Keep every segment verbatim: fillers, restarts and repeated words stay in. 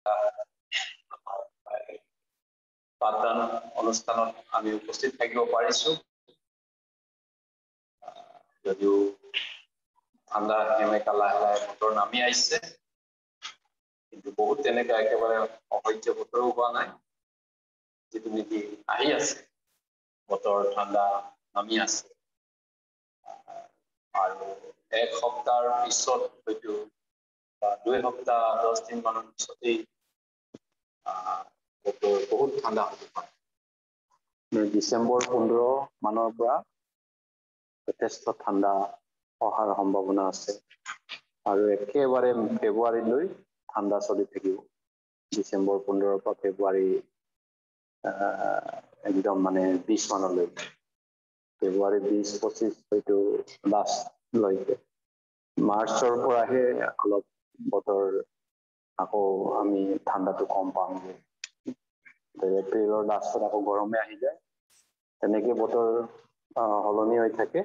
পাঠদান অনুষ্ঠানত আমি উপস্থিত থাকিব পাৰিছো যদিও ঠাণ্ডা সেমেকা লাহে লাহে বতৰ নামি আহিছে কিন্তু বহুত তেনেকা একেবাৰে অসহ্য বতৰো হোৱা নাই যিটো নেকি আহি আছে বতৰ ঠাণ্ডা নামি আছে আৰু এক সপ্তাহৰ পিছত হয়তো বা দুই সপ্তাহ দহ দিন মানৰ পিছতেই বতৰ বহুত ঠাণ্ডা হ'ব পাৰে ডিচেম্বৰ পোন্ধৰ মানৰ পৰা যথেষ্ট ঠাণ্ডা অহাৰ সম্ভাৱনা আছে আৰু একেবাৰে ফেব্ৰুৱাৰীলৈ ঠাণ্ডা চলি থাকিব ডিচেম্বৰ পোন্ধৰৰ পৰা ফেব্ৰুৱাৰী একদম মানে বিশ মানলৈ ফেব্ৰুৱাৰী বিশ পঁচিশ হয়তো লাষ্টলৈকে মাৰ্চৰ পৰাহে অলপ বতৰ আকৌ আমি ঠাণ্ডাটো কম পামগৈ এপ্ৰিলৰ লাষ্টত আকৌ গৰমে আহি যায় তেনেকে বতৰ সলনি হৈ থাকে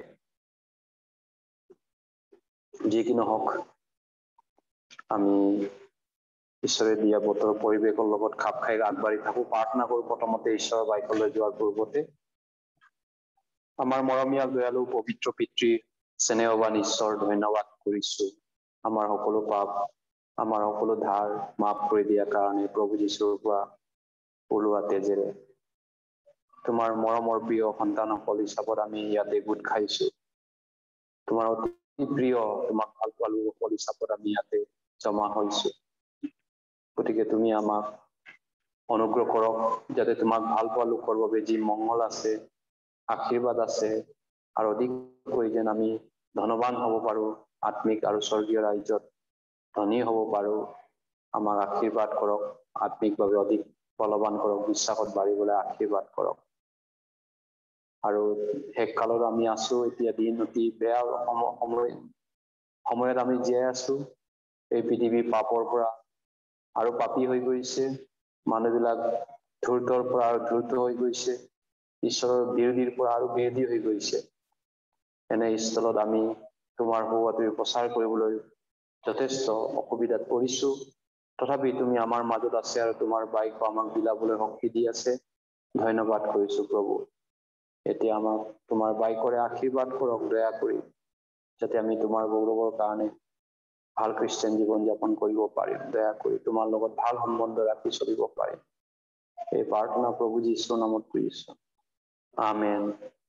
যি কি নহওক আমি ঈশ্বৰে দিয়া বতৰৰ পৰিৱেশৰ লগত খাপ খাই আগবাঢ়ি থাকো প্ৰাৰ্থনা কৰো প্ৰথমতে ঈশ্বৰৰ বাক্যলৈ যোৱাৰ পূৰ্বতে আমাৰ মৰমীয়াল দয়ালু পবিত্ৰ পিতৃ স্নেহৱান ঈশ্বৰ ধন্যবাদ কৰিছো আমাৰ সকলো পাপ আমাৰ সকলো ধাৰ মাফ কৰি দিয়াৰ কাৰণে প্ৰভু যীশুৰ পৰা ওলোৱা তেজেৰে তোমাৰ মৰমৰ প্ৰিয় সন্তানসকল হিচাপত আমি ইয়াতে গোট খাইছো তোমাৰ অতি প্ৰিয় তোমাক ভাল পোৱা লোকসকল হিচাপত আমি ইয়াতে জমা হৈছো গতিকে তুমি আমাক অনুগ্ৰহ কৰক যাতে তোমাক ভাল পোৱা লোকৰ বাবে যি মংগল আছে আশীৰ্বাদ আছে আৰু অধিক কৈ যেন আমি ধনৱান হ'ব পাৰো আত্মিক আৰু স্বৰ্গীয় ৰাজ্যত ধনী হ'ব পাৰো আমাক আশীৰ্বাদ কৰক আত্মিকভাৱে অধিক বলৱান কৰক বিশ্বাসত বাঢ়িবলৈ আশীৰ্বাদ কৰক আৰু শেষ কালত আমি আছো এতিয়া দিন অতি বেয়া সময় সময়ত আমি জীয়াই আছো এই পৃথিৱীৰ পাপৰ পৰা আৰু পাপী হৈ গৈছে মানুহবিলাক ধূৰ্তৰ পৰা আৰু ধূৰ্ত হৈ গৈছে ঈশ্বৰৰ বিৰোধীৰ পৰা আৰু বিৰোধী হৈ গৈছে এনে স্থলত আমি তোমাৰ সুবাটোৰ প্ৰচাৰ কৰিবলৈ যথেষ্ট অসুবিধাত পৰিছো তথাপি তুমি আমাৰ মাজত আছে আৰু তোমাৰ বাক্য আমাক বিলাবলৈ শক্তি দি আছে ধন্যবাদ কৰিছো প্ৰভু এতিয়া আমাক তোমাৰ বাক্যৰে আশীৰ্বাদ কৰক দয়া কৰি যাতে আমি তোমাৰ গৌৰৱৰ কাৰণে ভাল খ্ৰীষ্টান জীৱন যাপন কৰিব পাৰিম দয়া কৰি তোমাৰ লগত ভাল সম্বন্ধ ৰাখি চলিব পাৰিম এই প্ৰাৰ্থনা প্ৰভু যীশুৰ নামত কৰিছো আমেন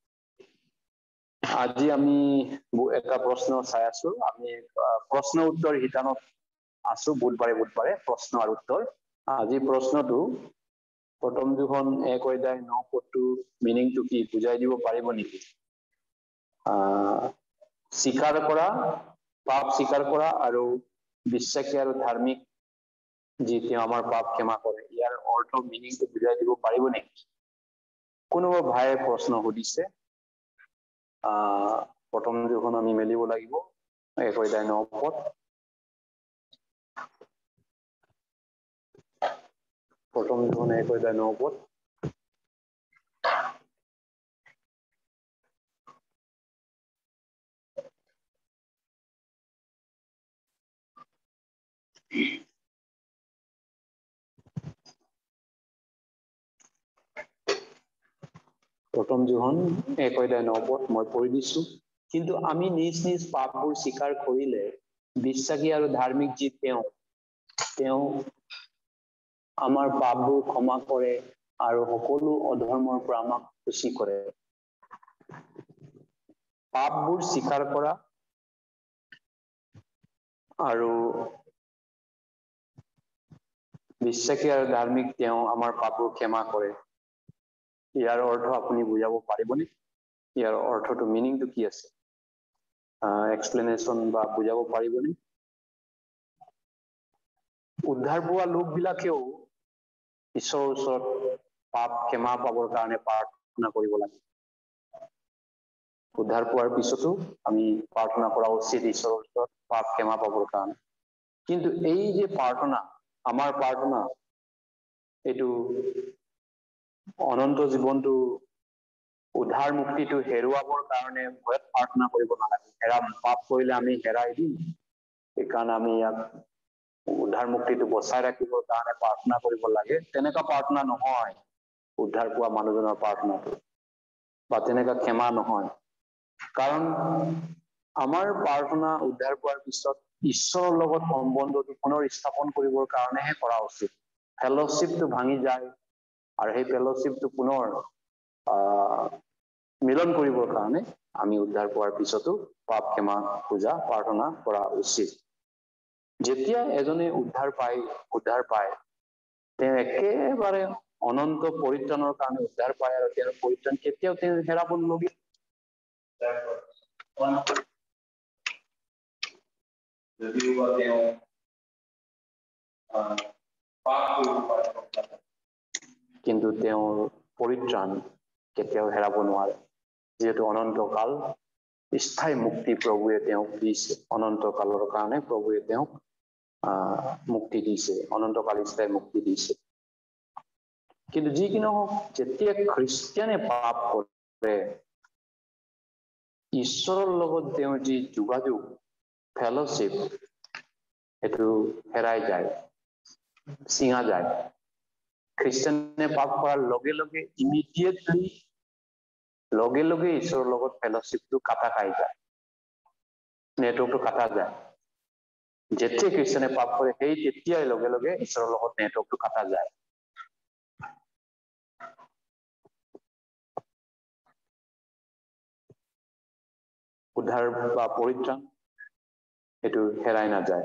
আজি আমি এটা প্ৰশ্ন চাই আছো আমি প্ৰশ্ন উত্তৰ শিতানত আছো বুধবাৰে বুধবাৰে প্ৰশ্ন আৰু উত্তৰ আজি প্ৰশ্নটো প্ৰথম দুখন এক অধ্যায় ন পদটো মিনিংটো কি বুজাই দিব পাৰিব নেকি আহ স্বীকাৰ কৰা পাপ স্বীকাৰ কৰা আৰু বিশ্বাসী আৰু ধাৰ্মিক যি তেওঁ আমাৰ পাপ ক্ষমা কৰে ইয়াৰ অৰ্থ মিনিংটো বুজাই দিব পাৰিব নেকি কোনোবা ভাইয়ে প্ৰশ্ন সুধিছে আহ প্ৰথম দুখন আমি মেলিব লাগিব এক অধ্যায় ন পদ প্ৰথম দুখন এক অধ্যায় ন পদ প্ৰথম যোহন এক অধ্যায় ন পদ মই পঢ়ি দিছো কিন্তু আমি নিজ নিজ পাপবোৰ স্বীকাৰ কৰিলে বিশ্বাসী আৰু ধাৰ্মিক যি তেওঁ তেওঁ আমাৰ পাপবোৰ ক্ষমা কৰে আৰু সকলো অধৰ্মৰ পৰা আমাক সূচী কৰে পাপবোৰ স্বীকাৰ কৰা আৰু বিশ্বাসী আৰু ধাৰ্মিক তেওঁ আমাৰ পাপবোৰ ক্ষমা কৰে ইয়াৰ অৰ্থ আপুনি বুজাব পাৰিবনে ইয়াৰ অৰ্থটো মিনিংটো কি আছে এক্সপ্লেনেশ্যন বা বুজাব পাৰিবনে উদ্ধাৰ পোৱা লোকবিলাকেও ঈশ্বৰৰ ওচৰত পাপ ক্ষমা পাবৰ কাৰণে প্ৰাৰ্থনা কৰিব লাগে উদ্ধাৰ পোৱাৰ পিছতো আমি প্ৰাৰ্থনা কৰা উচিত ঈশ্বৰৰ ওচৰত পাপ ক্ষমা পাবৰ কাৰণে কিন্তু এই যে প্ৰাৰ্থনা আমাৰ প্ৰাৰ্থনা এইটো অনন্ত জীৱনটো উদ্ধাৰ মুক্তিটো হেৰুৱাবৰ কাৰণে ভয়ত প্ৰাৰ্থনা কৰিব নালাগে হেৰাম পাপ কৰিলে আমি হেৰাই দিম সেইকাৰণে আমি ইয়াক উদ্ধাৰ মুক্তিটো বচাই ৰাখিবৰ কাৰণে প্ৰাৰ্থনা কৰিব লাগে, তেনেকুৱা প্ৰাৰ্থনা নহয় উদ্ধাৰ পোৱা মানুহজনৰ প্ৰাৰ্থনাটো, বা তেনেকুৱা ক্ষমা নহয়। কাৰণ আমাৰ প্ৰাৰ্থনা উদ্ধাৰ পোৱাৰ পিছত ঈশ্বৰৰ লগত সম্বন্ধটো পুনৰ স্থাপন কৰিবৰ কাৰণেহে কৰা উচিত। ফেলোশ্বিপটো ভাঙি যায় আৰু সেই ফেলোশ্বিপটো পুনৰ আহ মিলন কৰিবৰ কাৰণে আমি উদ্ধাৰ পোৱাৰ পিছতো পাপ ক্ষমা পূজা প্ৰাৰ্থনা কৰা উচিত। যেতিয়া এজনে উদ্ধাৰ পায় উদ্ধাৰ পায় তেওঁ একেবাৰে অনন্ত পৰিত্ৰাণৰ কাৰণে উদ্ধাৰ পায় আৰু তেওঁৰ পৰিত্ৰাণ কেতিয়াও তেওঁ হেৰাবলগীয়া যদিও বা তেওঁ কিন্তু তেওঁৰ পৰিত্ৰাণ কেতিয়াও হেৰাব নোৱাৰে, যিহেতু অনন্তকাল স্থায়ী মুক্তি প্ৰভুৱে তেওঁক দিছে। অনন্তকালৰ কাৰণে প্ৰভুৱে তেওঁক আহ মুক্তি দিছে, অনন্তকাল স্থায়ী মুক্তি দিছে। কিন্তু যি কি নহওক, যেতিয়া খ্ৰীষ্টিয়ানে পাপ কৰে ঈশ্বৰৰ লগত তেওঁৰ যি যোগাযোগ ফেলোশ্বিপ সেইটো হেৰাই যায়, ছিঙা যায়। খ্ৰীষ্টিয়ানে পাপ কৰাৰ লগে লগে ইমিডিয়েটলি লগে লগে ঈশ্বৰৰ লগত ফেলোশ্বিপটো কাটা খাই যায়, নেটৱৰ্কটো কাটা যায়। যেতিয়া খ্ৰীষ্টিয়ানে পাপ কৰে সেই তেতিয়াই লগে লগে ঈশ্বৰৰ লগত নেটৱৰ্কটো কাটা যায়। উদ্ধাৰ বা পৰিত্ৰাণ এইটো হেৰাই নাযায়।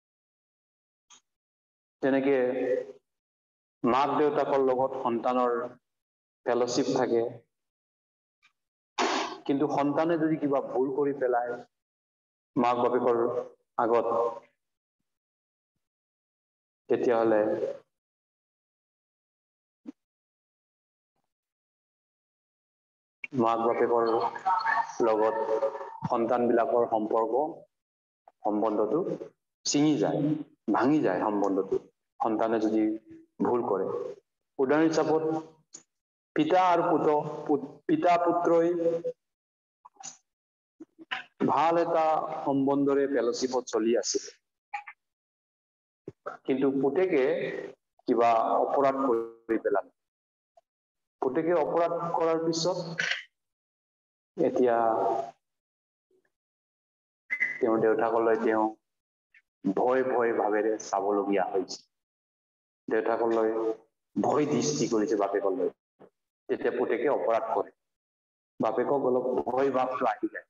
তেনেকে মাক দেউতাকৰ লগত সন্তানৰ ফেলোশ্বিপ থাকে, কিন্তু সন্তানে যদি কিবা ভুল কৰি পেলায় মাক বাপেকৰ আগত, তেতিয়াহ'লে মাক বাপেকৰ লগত সন্তানবিলাকৰ সম্পৰ্ক সম্বন্ধটো ছিঙি যায়, ভাঙি যায় সম্বন্ধটো, সন্তানে যদি ভুল কৰে। উদাহৰণ হিচাপত পিতা আৰু পুত্ৰ পিতা পুত্ৰই ভাল এটা সম্বন্ধৰে ফেলোশ্বিপত চলি আছিল, কিন্তু পুতেকে কিবা অপৰাধ কৰি পেলালে। পুতেকে অপৰাধ কৰাৰ পিছত এতিয়া তেওঁৰ দেউতাকলৈ তেওঁ ভয় ভয় ভাৱেৰে চাবলগীয়া হৈছে। দেউতাকলৈ ভয় দৃষ্টি কৰিছে বাপেকলৈ। তেতিয়া পুতেকে অপৰাধ কৰে, বাপেকক অলপ ভয় ভাৱটো আহি যায়।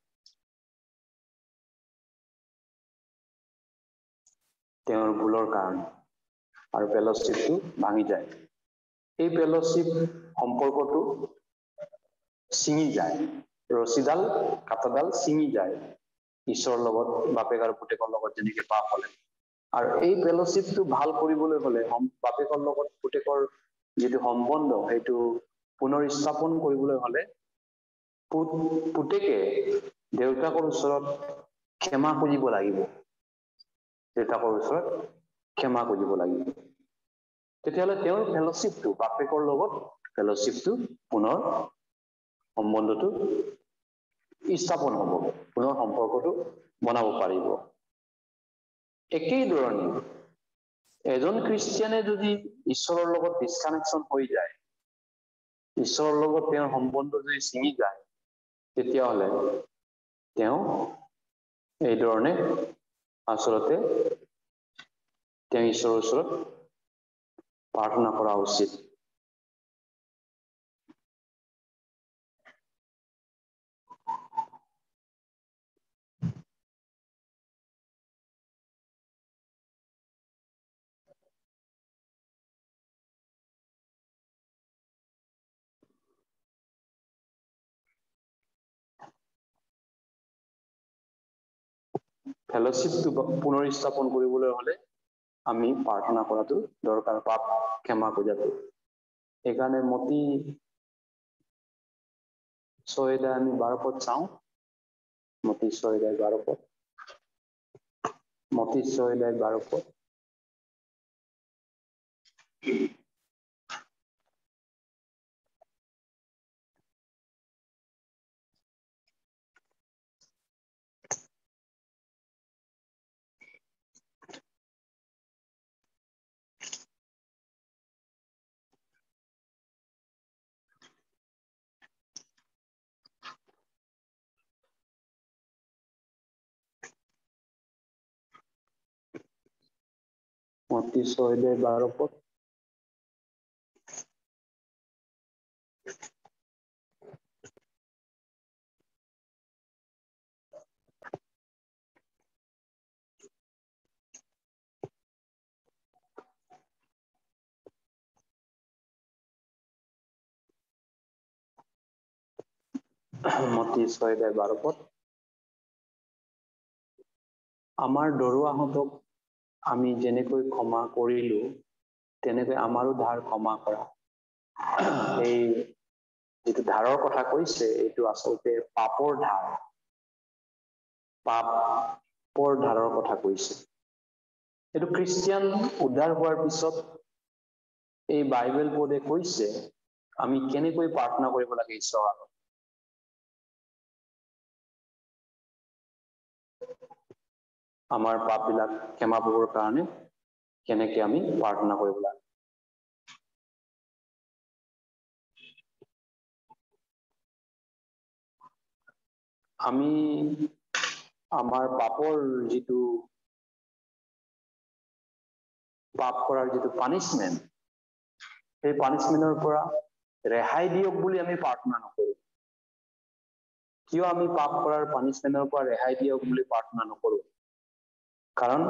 তেওঁৰ ভুলৰ কাৰণে আৰু ফেলোশ্বিপটো ভাঙি যায়। এই ফেলোশ্বিপ সম্পৰ্কটো ছিঙি যায়, ৰছীডাল কাটাডাল ছিঙি যায় ঈশ্বৰৰ লগত, বাপেক আৰু পুতেকৰ লগত যেনেকে পাপ হ'লে। আৰু এই ফেলোশ্বিপটো ভাল কৰিবলৈ হলে বাপেকৰ লগত পুতেকৰ যিটো সম্বন্ধ সেইটো পুনৰ স্থাপন কৰিবলৈ হলে পুতেকে দেউতাকৰ ওচৰত ক্ষমা খুজিব লাগিব। দেউতাকৰ ওচৰত ক্ষমা খুজিব লাগিব। তেতিয়াহ'লে তেওঁৰ ফেলোশ্বিপটো বাপেকৰ লগত ফেলোশ্বিপটো পুনৰ সম্বন্ধটো স্থাপন হ'ব, পুনৰ সম্পৰ্কটো বনাব পাৰিব। একেই ধৰণে এজন খ্ৰীষ্টিয়ানে যদি ঈশ্বৰৰ লগত ডিসকানেকশ্যন হৈ যায়, ঈশ্বৰৰ লগত তেওঁৰ সম্বন্ধ যদি ছিঙি যায়, তেতিয়াহ'লে তেওঁ এই ধৰণে আচলতে তেওঁ ঈশ্বৰৰ ওচৰত প্ৰাৰ্থনা কৰা উচিত। ফেলোশ্বিপটো পুনৰ স্থাপন কৰিবলৈ হলে আমি প্ৰাৰ্থনা কৰাটো দৰকাৰ, পাপ ক্ষমা খোজাটো। সেইকাৰণে মতি ছয়দায় আমি বাৰ পদ চাওঁ, মতি ছয়দায় বাৰ পদ, মতি ছয়দায় বাৰ পদ। মত্তি ছয় অধ্যায় বাৰ পদ। মত্তি ছয় অধ্যায় বাৰ পদ। আমাৰ দৰুৱাহঁতক আমি যেনেকৈ ক্ষমা কৰিলো তেনেকৈ আমাৰো ধাৰ ক্ষমা কৰা। এই যিটো ধাৰৰ কথা কৈছে এইটো আচলতে পাপৰ ধাৰ, পাপৰ ধাৰৰ কথা কৈছে। এইটো খ্ৰীষ্টিয়ান উদ্ধাৰ হোৱাৰ পিছত এই বাইবেল পদে কৈছে আমি কেনেকৈ প্ৰাৰ্থনা কৰিব লাগে ঈশ্বৰৰ আগত। আমাৰ পাপবিলাক ক্ষমা পাবৰ কাৰণে কেনেকৈ আমি প্ৰাৰ্থনা কৰিব লাগে। আমি আমাৰ পাপৰ যিটো পাপ কৰাৰ যিটো পানিছমেণ্ট, সেই পানিছমেণ্টৰ পৰা ৰেহাই দিয়ক বুলি আমি প্ৰাৰ্থনা নকৰোঁ। কিয় আমি পাপ কৰাৰ পানিছমেণ্টৰ পৰা ৰেহাই দিয়ক বুলি প্ৰাৰ্থনা নকৰোঁ? কাৰণ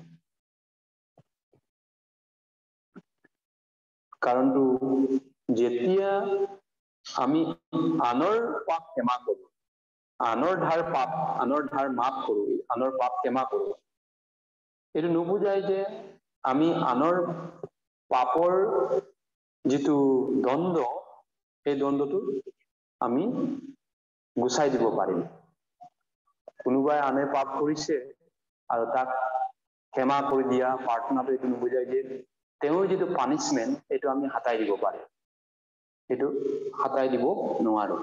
কাৰণটো যেতিয়া আমি আনৰ পাপ ক্ষমা কৰোঁ, আনৰ ধাৰ পাপ আনৰ ধাৰ মাফ কৰোঁ, আনৰ পাপ ক্ষমা কৰোঁ, এইটো নুবুজায় যে আমি আনৰ পাপৰ যিটো দণ্ড সেই দণ্ডটো আমি গুচাই দিব পাৰিম। কোনোবাই আনে পাপ কৰিছে আৰু তাক ক্ষমা কৰি দিয়া প্ৰাৰ্থনাটো এইটো নুবুজায় যে তেওঁৰ যিটো পানিছমেণ্ট সেইটো আমি হাতাই দিব পাৰিম। সেইটো হাতাই দিব নোৱাৰোঁ।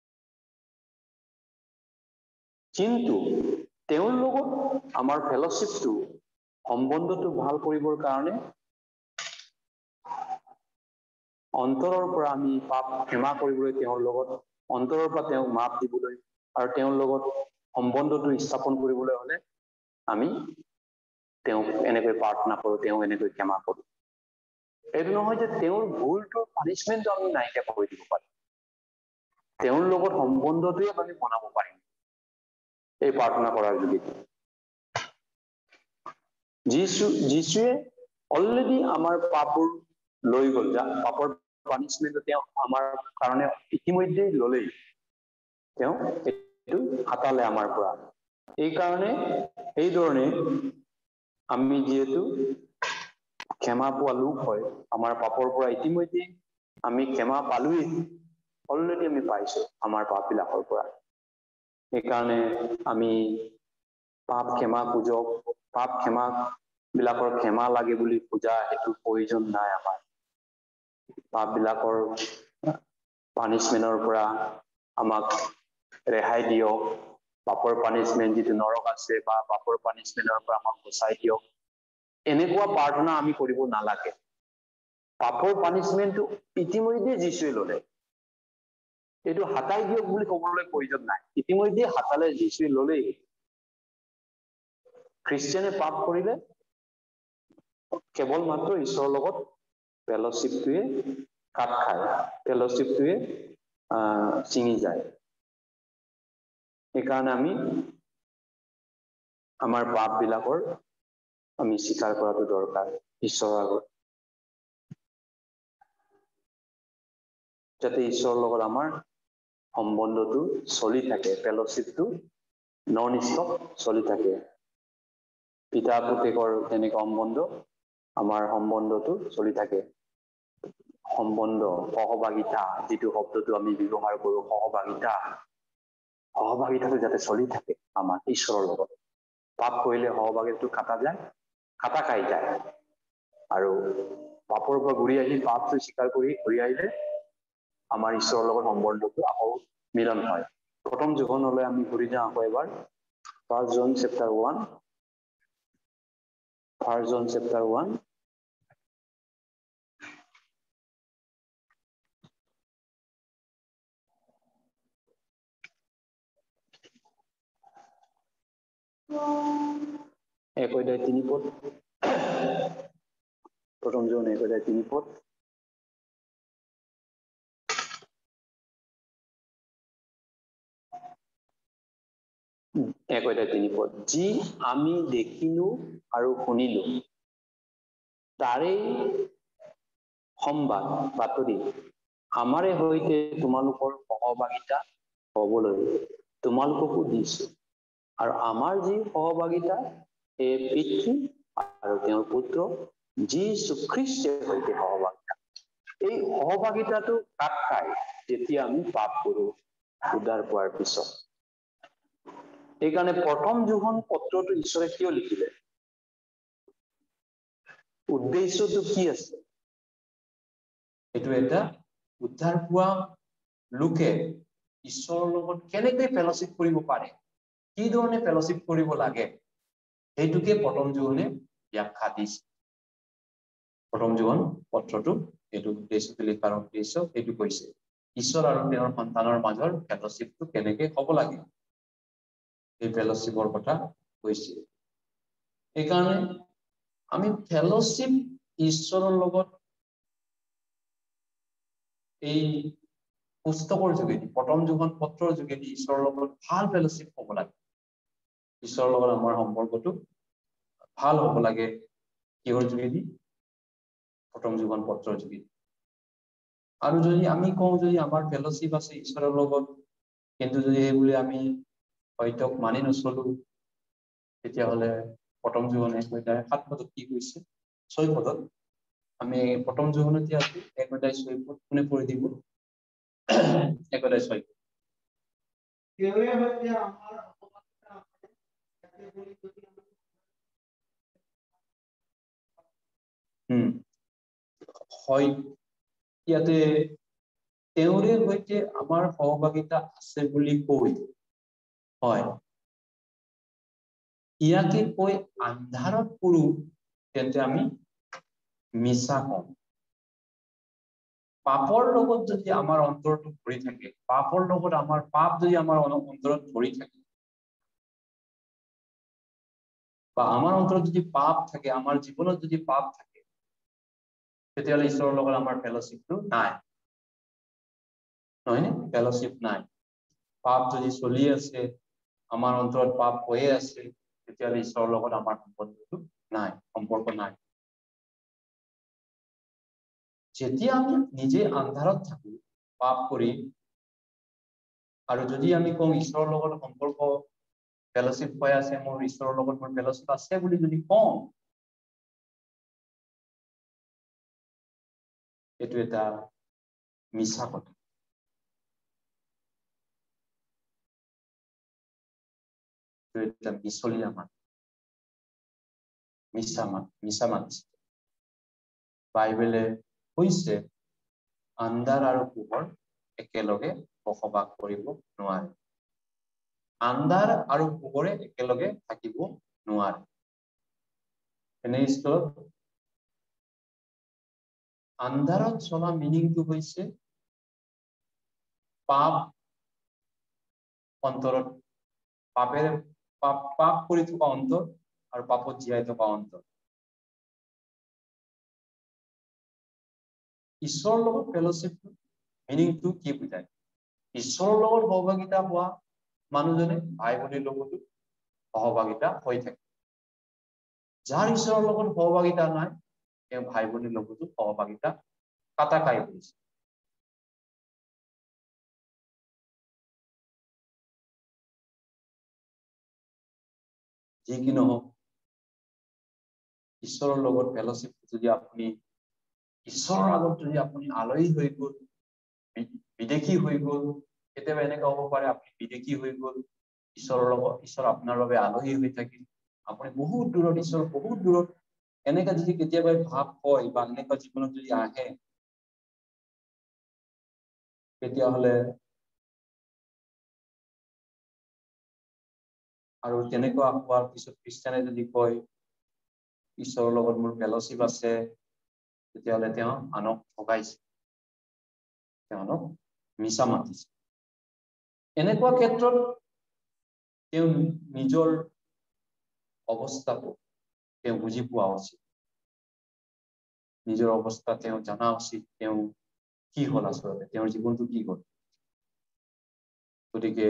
কিন্তু তেওঁৰ লগত আমাৰ ফেলোশ্বিপটো, সম্বন্ধটো ভাল কৰিবৰ কাৰণে অন্তৰৰ পৰা আমি পাপ ক্ষমা কৰিবলৈ তেওঁৰ লগত, অন্তৰৰ পৰা তেওঁক মাফ দিবলৈ আৰু তেওঁৰ লগত সম্বন্ধটো স্থাপন কৰিবলৈ হ'লে আমি তেওঁক এনেকৈ প্ৰাৰ্থনা কৰোঁ, তেওঁ এনেকৈ ক্ষমা কৰোঁ। এইটো নহয় যে তেওঁৰ ভুলটোৰ পানিছমেণ্টটো আমি নাইকিয়া কৰি দিব পাৰিম। তেওঁৰ লগত সম্বন্ধটোৱে আমি বনাব পাৰিম এই প্ৰাৰ্থনা কৰাৰ যোগেদি। যীশু যীশুৱে অলৰেডি আমাৰ পাপবোৰ লৈ গ'ল, যা পাপৰ পানিছমেণ্টটো তেওঁ আমাৰ কাৰণে ইতিমধ্যেই ল'লেই। তেওঁ এইটো হাতালে আমাৰ পৰা। এইকাৰণে এইধৰণে আমি যিহেতু ক্ষমা পোৱা লোক হয়, আমাৰ পাপৰ পৰা ইতিমধ্যে আমি ক্ষমা পালোৱেই, অলৰেডি আমি পাইছোঁ আমাৰ পাপবিলাকৰ পৰা। সেইকাৰণে আমি পাপ ক্ষমা খুজক, পাপ ক্ষমা বিলাকৰ ক্ষমা লাগে বুলি খোজা সেইটো প্ৰয়োজন নাই আমাৰ। পাপবিলাকৰ পানিছমেণ্টৰ পৰা আমাক ৰেহাই দিয়ক, পাপৰ পানিছমেণ্ট যিটো নৰক আছে বা পাপৰ পানিছমেণ্টৰ পৰা আমাক বচাই দিয়ক, এনেকুৱা প্ৰাৰ্থনা আমি কৰিব নালাগে। পাপৰ পানিছমেণ্টটো ইতিমধ্যে যীশুৱে ল'লে। এইটো হাতাই দিয়ক বুলি ক'বলৈ প্ৰয়োজন নাই, ইতিমধ্যে হাতালে, যীশুৱে ল'লেই। খ্ৰীষ্টিয়ানে পাপ কৰিলে কেৱল মাত্ৰ ঈশ্বৰৰ লগত ফেলোশ্বিপটোৱে কাট খায়, ফেলোশ্বিপটোৱে আহ ছিঙি যায়। সেইকাৰণে আমি আমাৰ পাপবিলাকৰ আমি স্বীকাৰ কৰাটো দৰকাৰ ঈশ্বৰৰ আগত, যাতে ঈশ্বৰৰ লগত আমাৰ সম্বন্ধটো চলি থাকে, ফেলোশ্বিপটো নন ষ্টপ চলি থাকে। পিতা পুতেকৰ যেনেকৈ সম্বন্ধ, আমাৰ সম্বন্ধটো চলি থাকে। সম্বন্ধ, সহভাগিতা, যিটো শব্দটো আমি ব্যৱহাৰ কৰোঁ, সহভাগিতা, সহভাগিতাটো যাতে চলি থাকে আমাৰ ঈশ্বৰৰ লগত। পাপ কৰিলে সহভাগিতাটো কাটা যায়, কাটা খাই যায়। আৰু পাপৰ পৰা ঘূৰি আহি পাপটো স্বীকাৰ কৰি ঘূৰি আহিলে আমাৰ ঈশ্বৰৰ লগত সম্বন্ধটো আকৌ মিলন হয়। প্ৰথম জীৱনলৈ আমি ঘূৰি যাওঁ আকৌ এবাৰ, first John chapter one, first John chapter one, এক অধ্যায় তিনি পদ। প্ৰথম যোহন এক অধ্যায় তিনি পদ এক অধ্যায় তিনি পদ যি আমি দেখিলো আৰু শুনিলো তাৰে সংবাদ বাতৰি আমাৰে হৈতে তোমালোকৰ সহভাগিতা হ'বলৈ তোমালোককো দিছো আৰু আমাৰ যি সহভাগিতা এই পিতৃ আৰু তেওঁৰ পুত্ৰ যীশু খ্ৰীষ্টৰ হৈতে সহভাগিতা এই সহভাগিতাটো কাট খায় যেতিয়া আমি পাপ কৰো উদ্ধাৰ পোৱাৰ পিছত এইকাৰণে প্ৰথম যোহন পত্ৰটো ঈশ্বৰে কিয় লিখিলে উদ্দেশ্যটো কি আছে এইটো এটা উদ্ধাৰ পোৱা লোকে ঈশ্বৰৰ লগত কেনেকৈ ফেলোশ্বিপ কৰিব পাৰে কি ধৰণে ফেলোশ্বিপ কৰিব লাগে এইটোকে প্ৰথম যোহনে ব্যাখ্যা দিছে প্ৰথম যোহন পত্ৰটো এইটো উদ্দেশ্যটো লিখাৰ উদ্দেশ্য এইটো কৈছে ঈশ্বৰ আৰু তেওঁৰ সন্তানৰ মাজৰ ফেলোশ্বিপটো কেনেকৈ হ'ব লাগে এই ফেলোশ্বিপৰ কথা কৈছে এইকাৰণে আমি ফেলোশ্বিপ ঈশ্বৰৰ লগত এই পুস্তকৰ যোগেদি প্ৰথম যোহন পত্ৰৰ যোগেদি ঈশ্বৰৰ লগত ভাল ফেলোশ্বিপ হ'ব লাগে ঈশ্বৰৰ লগত আমাৰ সম্পৰ্কটো ভাল হ'ব লাগে কিহৰ যোগেদি প্ৰথম যোহন পত্ৰৰ যোগেদি আৰু যদি আমি কওঁ যদি আমাৰ ফেলোশ্বিপ আছে ঈশ্বৰৰ লগত কিন্তু যদি এইবুলি আমি হয়তো মানি নচলো তেতিয়াহ'লে প্ৰথম যোহনে কৈছে সাত পদত কি কৈছে ছয় পদত আমি প্ৰথম যোহনতে আছো এক অধ্যায় ছয় পদ কোনে পঢ়ি দিব এক অধ্যায় ছয় পদ তেওঁৰে হৈতে আমাৰ অপবাদতা হুম হয় ইয়াতে তেওঁৰে হৈতে আমাৰ সহভাগিতা আছে বুলি কৈ হয় ইয়াকে কৈ আন্ধাৰত পৰো তেন্তে আমি মিছা কম পাপৰ লগত যদি আমাৰ অন্তৰটো ভৰি থাকে পাপৰ লগত আমাৰ পাপ যদি আমাৰ অন্তৰত ভৰি থাকে বা আমাৰ অন্তৰত যদি পাপ থাকে আমাৰ জীৱনত যদি পাপ থাকে তেতিয়াহ'লে ঈশ্বৰৰ লগত আমাৰ ফেলোশ্বিপটো নাই নহয় নে ফেলোশ্বিপ নাই পাপ যদি চলি আছে আমাৰ অন্তৰত পাপ হৈয়ে আছে তেতিয়াহ'লে ঈশ্বৰৰ লগত আমাৰ সম্পৰ্কটো নাই সম্পৰ্ক নাই যেতিয়া আমি নিজে আন্ধাৰত থাকো পাপ কৰি আৰু যদি আমি কওঁ ঈশ্বৰৰ লগত সম্পৰ্ক ফেলোশ্বিপ হৈ আছে মোৰ ঈশ্বৰৰ লগত মোৰ ফেলোশ্বিপ আছে বুলি যদি কওঁ এইটো এটা মিছা কথা এটা মিছলীয়া মান মিছা মান মিছা মান বাইবেলে কৈছে আন্ধাৰ আৰু পোহৰ একেলগে বসবাস কৰিব নোৱাৰে আন্ধাৰ আৰু পোহৰে একেলগে থাকিব নোৱাৰে এনেস্থলত আন্ধাৰত চলা মিনিংটো হৈছে পাপ অন্তৰত পাপেৰে পাপ পাপ কৰি থকা অন্তৰ আৰু পাপত জীয়াই থকা অন্তৰ ঈশ্বৰৰ লগত ফেলোশ্বিপ মিনিংটো কি বুজায় ঈশ্বৰৰ লগত সহভাগিতা হোৱা মানুহজনে ভাই ভনীৰ লগতো সহভাগিতা হৈ থাকে যাৰ ঈশ্বৰৰ লগত সহভাগিতা নাই তেওঁ ভাই ভনীৰ লগতো সহভাগিতা কাটা খাই গৈছে যি কি নহওক ঈশ্বৰৰ লগত ফেলোশ্বিপ যদি আপুনি ঈশ্বৰৰ আগত যদি আপুনি আলহী হৈ গ'ল বিদেশী হৈ গ'ল কেতিয়াবা এনেকুৱা হ'ব পাৰে আপুনি বিদেশী হৈ গ'ল ঈশ্বৰৰ লগত ঈশ্বৰ আপোনাৰ বাবে আলহী হৈ থাকিল আপুনি বহুত দূৰত ঈশ্বৰ বহুত দূৰত এনেকা যদি কেতিয়াবা ভাৱ হয় বা এনেকুৱা জীৱনত যদি আহে তেতিয়াহ'লে আৰু তেনেকুৱা হোৱাৰ পিছত খ্ৰীষ্টানে যদি কয় ঈশ্বৰৰ লগত মোৰ ফেলোশ্বিপ আছে তেতিয়াহ'লে তেওঁ আনক ঠগাইছে তেওঁলোক মিছা মাতিছে এনেকুৱা ক্ষেত্ৰত তেওঁ নিজৰ অৱস্থাটো তেওঁ বুজি পোৱা উচিত নিজৰ অৱস্থা তেওঁ জানা উচিত তেওঁ কি হল আচলতে তেওঁৰ জীৱনটো কি হল গতিকে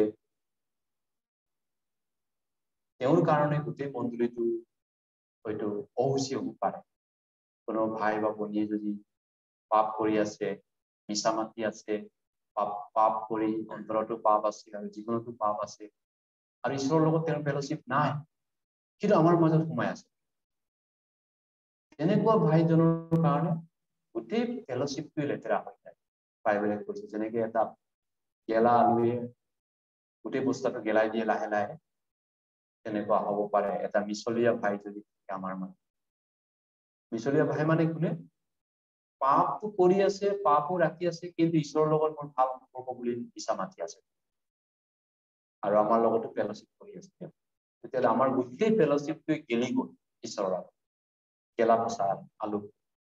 তেওঁৰ কাৰণে গোটেই মণ্ডলীটো হয়তো অহুচি হ'ব পাৰে কোনো ভাই বা ভনীয়ে যদি পাপ কৰি আছে মিছা মাতি আছে পাপ পাপ কৰি অন্তৰতো পাপ আছে আৰু জীৱনতো পাপ আছে আৰু ঈশ্বৰৰ লগত তেওঁৰ ফেলোশ্বিপ নাই কিন্তু আমাৰ মাজত সোমাই আছে এনেকুৱা ভাইজনৰ কাৰণে গোটেই ফেলোশ্বিপটো লেতেৰা হৈ যায় বাইবেলে কৈছে যেনেকৈ এটা গেলা আলুৱে গোটেই বস্তাটো গেলাই দিয়ে লাহে লাহে তেনেকুৱা হ'ব পাৰে এটা মিছলীয়া ভাই যদি আমাৰ মাজত মিছলীয়া ভাই মানে কোনে পাপটো কৰি আছে পাপো ৰাখি আছে কিন্তু ঈশ্বৰৰ লগত মোৰ ভাল সম্পৰ্ক বুলি মিছা মাতি আছে আৰু আমাৰ লগতো ফেলোশ্বিপ কৰি আছে তেতিয়াহ'লে আমাৰ গোটেই ফেলোশ্বিপটোৱে গেলি গ'ল ঈশ্বৰৰ গেলা পচা আলু